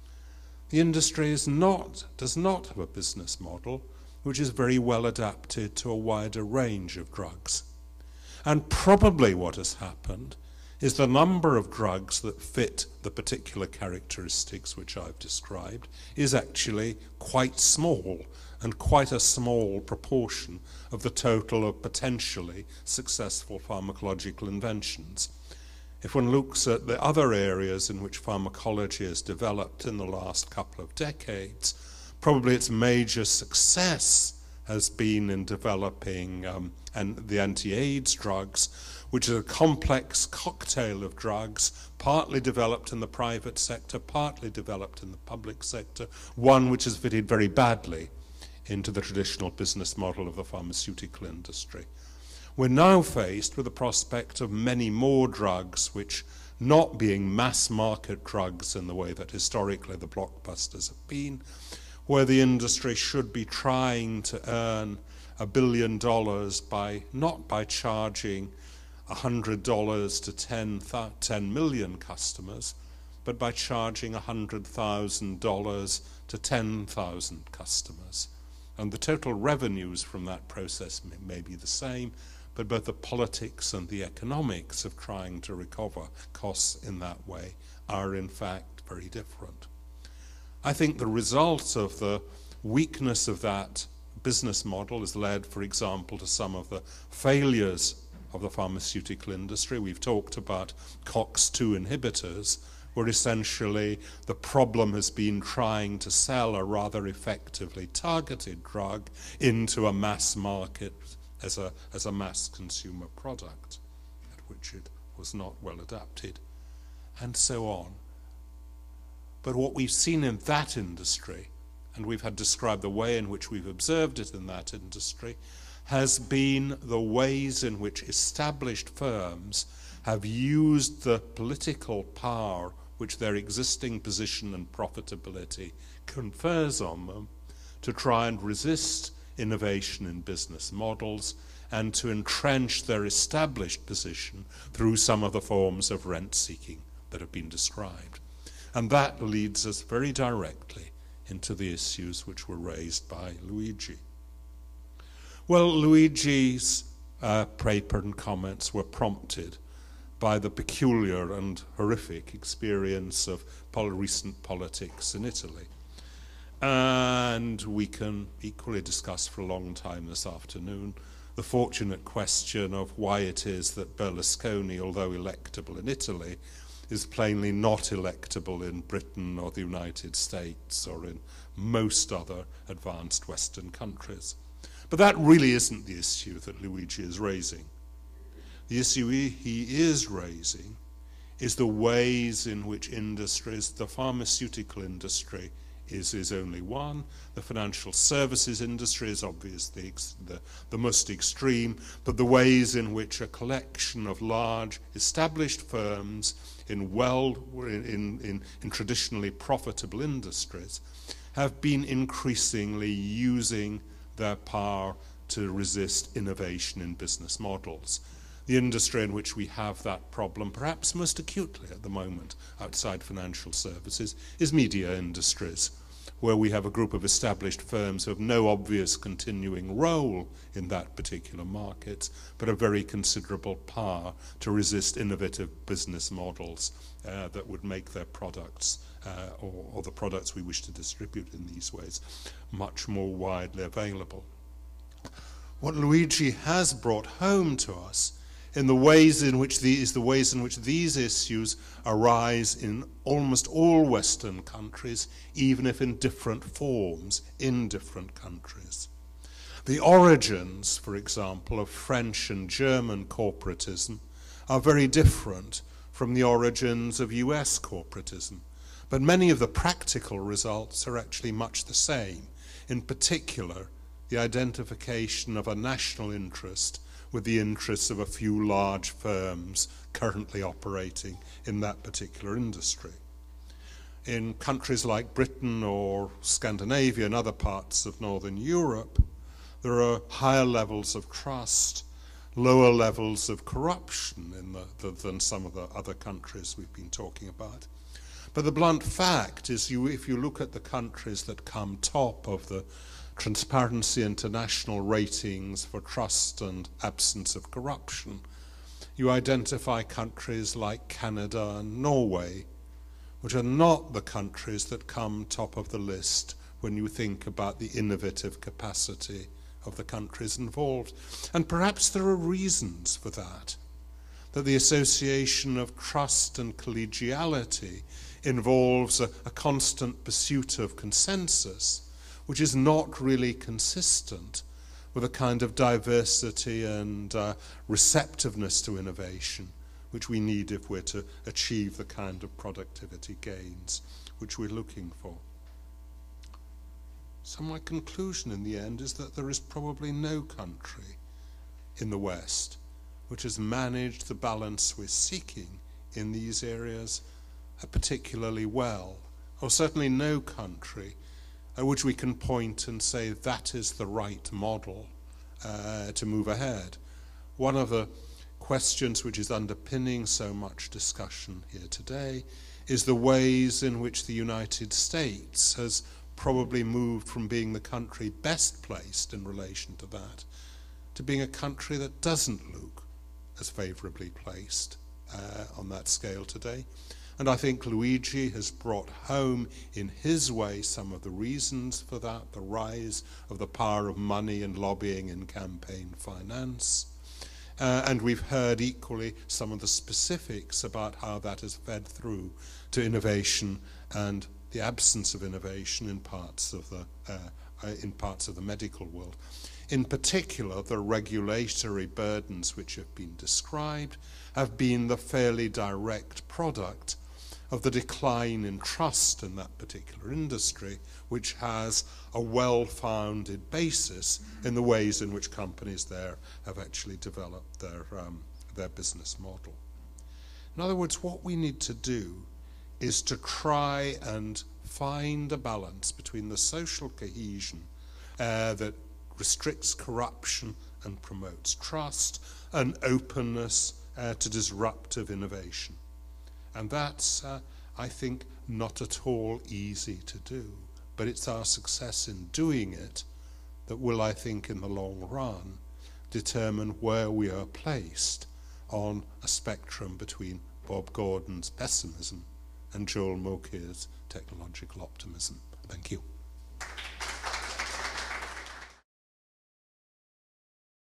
The industry is not, does not have a business model which is very well adapted to a wider range of drugs. And probably what has happened is the number of drugs that fit the particular characteristics which I've described is actually quite small, and quite a small proportion of the total of potentially successful pharmacological inventions. If one looks at the other areas in which pharmacology has developed in the last couple of decades, probably its major success has been in developing um, and the anti-AIDS drugs, which is a complex cocktail of drugs, partly developed in the private sector, partly developed in the public sector, one which has fitted very badly into the traditional business model of the pharmaceutical industry. We're now faced with the prospect of many more drugs which, not being mass market drugs in the way that historically the blockbusters have been, where the industry should be trying to earn a billion dollars by not by charging one hundred dollars to ten, ten million customers, but by charging one hundred thousand dollars to ten thousand customers. And the total revenues from that process may, may be the same, but both the politics and the economics of trying to recover costs in that way are in fact very different. I think the result of the weakness of that business model has led, for example, to some of the failures of the pharmaceutical industry. We've talked about COX two inhibitors, where essentially the problem has been trying to sell a rather effectively targeted drug into a mass market as a, as a mass consumer product, at which it was not well adapted, and so on. But what we've seen in that industry, and we've had described the way in which we've observed it in that industry, has been the ways in which established firms have used the political power which their existing position and profitability confers on them to try and resist innovation in business models and to entrench their established position through some of the forms of rent-seeking that have been described. And that leads us very directly into the issues which were raised by Luigi. Well, Luigi's uh, paper and comments were prompted by the peculiar and horrific experience of pol- recent politics in Italy. And we can equally discuss for a long time this afternoon the fortunate question of why it is that Berlusconi, although electable in Italy, is plainly not electable in Britain or the United States or in most other advanced Western countries. But that really isn't the issue that Luigi is raising. The issue he, he is raising is the ways in which industries, the pharmaceutical industry is, is only one, the financial services industry is obviously ex, the, the most extreme, but the ways in which a collection of large established firms in well in, in, in traditionally profitable industries have been increasingly using their power to resist innovation in business models. The industry in which we have that problem, perhaps most acutely at the moment outside financial services, is media industries, where we have a group of established firms who have no obvious continuing role in that particular market, but a very considerable power to resist innovative business models uh, that would make their products uh, or, or the products we wish to distribute in these ways much more widely available. What Luigi has brought home to us in the ways in which these, the ways in which these issues arise in almost all Western countries, even if in different forms in different countries. The origins, for example, of French and German corporatism are very different from the origins of U S corporatism, but many of the practical results are actually much the same, in particular the identification of a national interest with the interests of a few large firms currently operating in that particular industry. In countries like Britain or Scandinavia and other parts of Northern Europe, there are higher levels of trust, lower levels of corruption in the, the, than some of the other countries we've been talking about. But the blunt fact is, you, if you look at the countries that come top of the Transparency International ratings for trust and absence of corruption, you identify countries like Canada and Norway, which are not the countries that come top of the list when you think about the innovative capacity of the countries involved. And perhaps there are reasons for that, that the association of trust and collegiality involves a, a constant pursuit of consensus, which is not really consistent with a kind of diversity and uh, receptiveness to innovation which we need if we're to achieve the kind of productivity gains which we're looking for. So my conclusion in the end is that there is probably no country in the West which has managed the balance we're seeking in these areas uh, particularly well, or certainly no country at which we can point and say that is the right model uh, to move ahead. One of the questions which is underpinning so much discussion here today is the ways in which the United States has probably moved from being the country best placed in relation to that to being a country that doesn't look as favorably placed uh, on that scale today. And I think Luigi has brought home in his way some of the reasons for that, the rise of the power of money and lobbying in campaign finance. Uh, and we've heard equally some of the specifics about how that has fed through to innovation and the absence of innovation in parts of the, uh, uh, in parts of the medical world. In particular, the regulatory burdens which have been described have been the fairly direct product of the decline in trust in that particular industry, which has a well-founded basis in the ways in which companies there have actually developed their, um, their business model. In other words, what we need to do is to try and find a balance between the social cohesion uh, that restricts corruption and promotes trust, and openness uh, to disruptive innovation. And that's, uh, I think, not at all easy to do. But it's our success in doing it that will, I think, in the long run, determine where we are placed on a spectrum between Bob Gordon's pessimism and Joel Mokir's technological optimism. Thank you.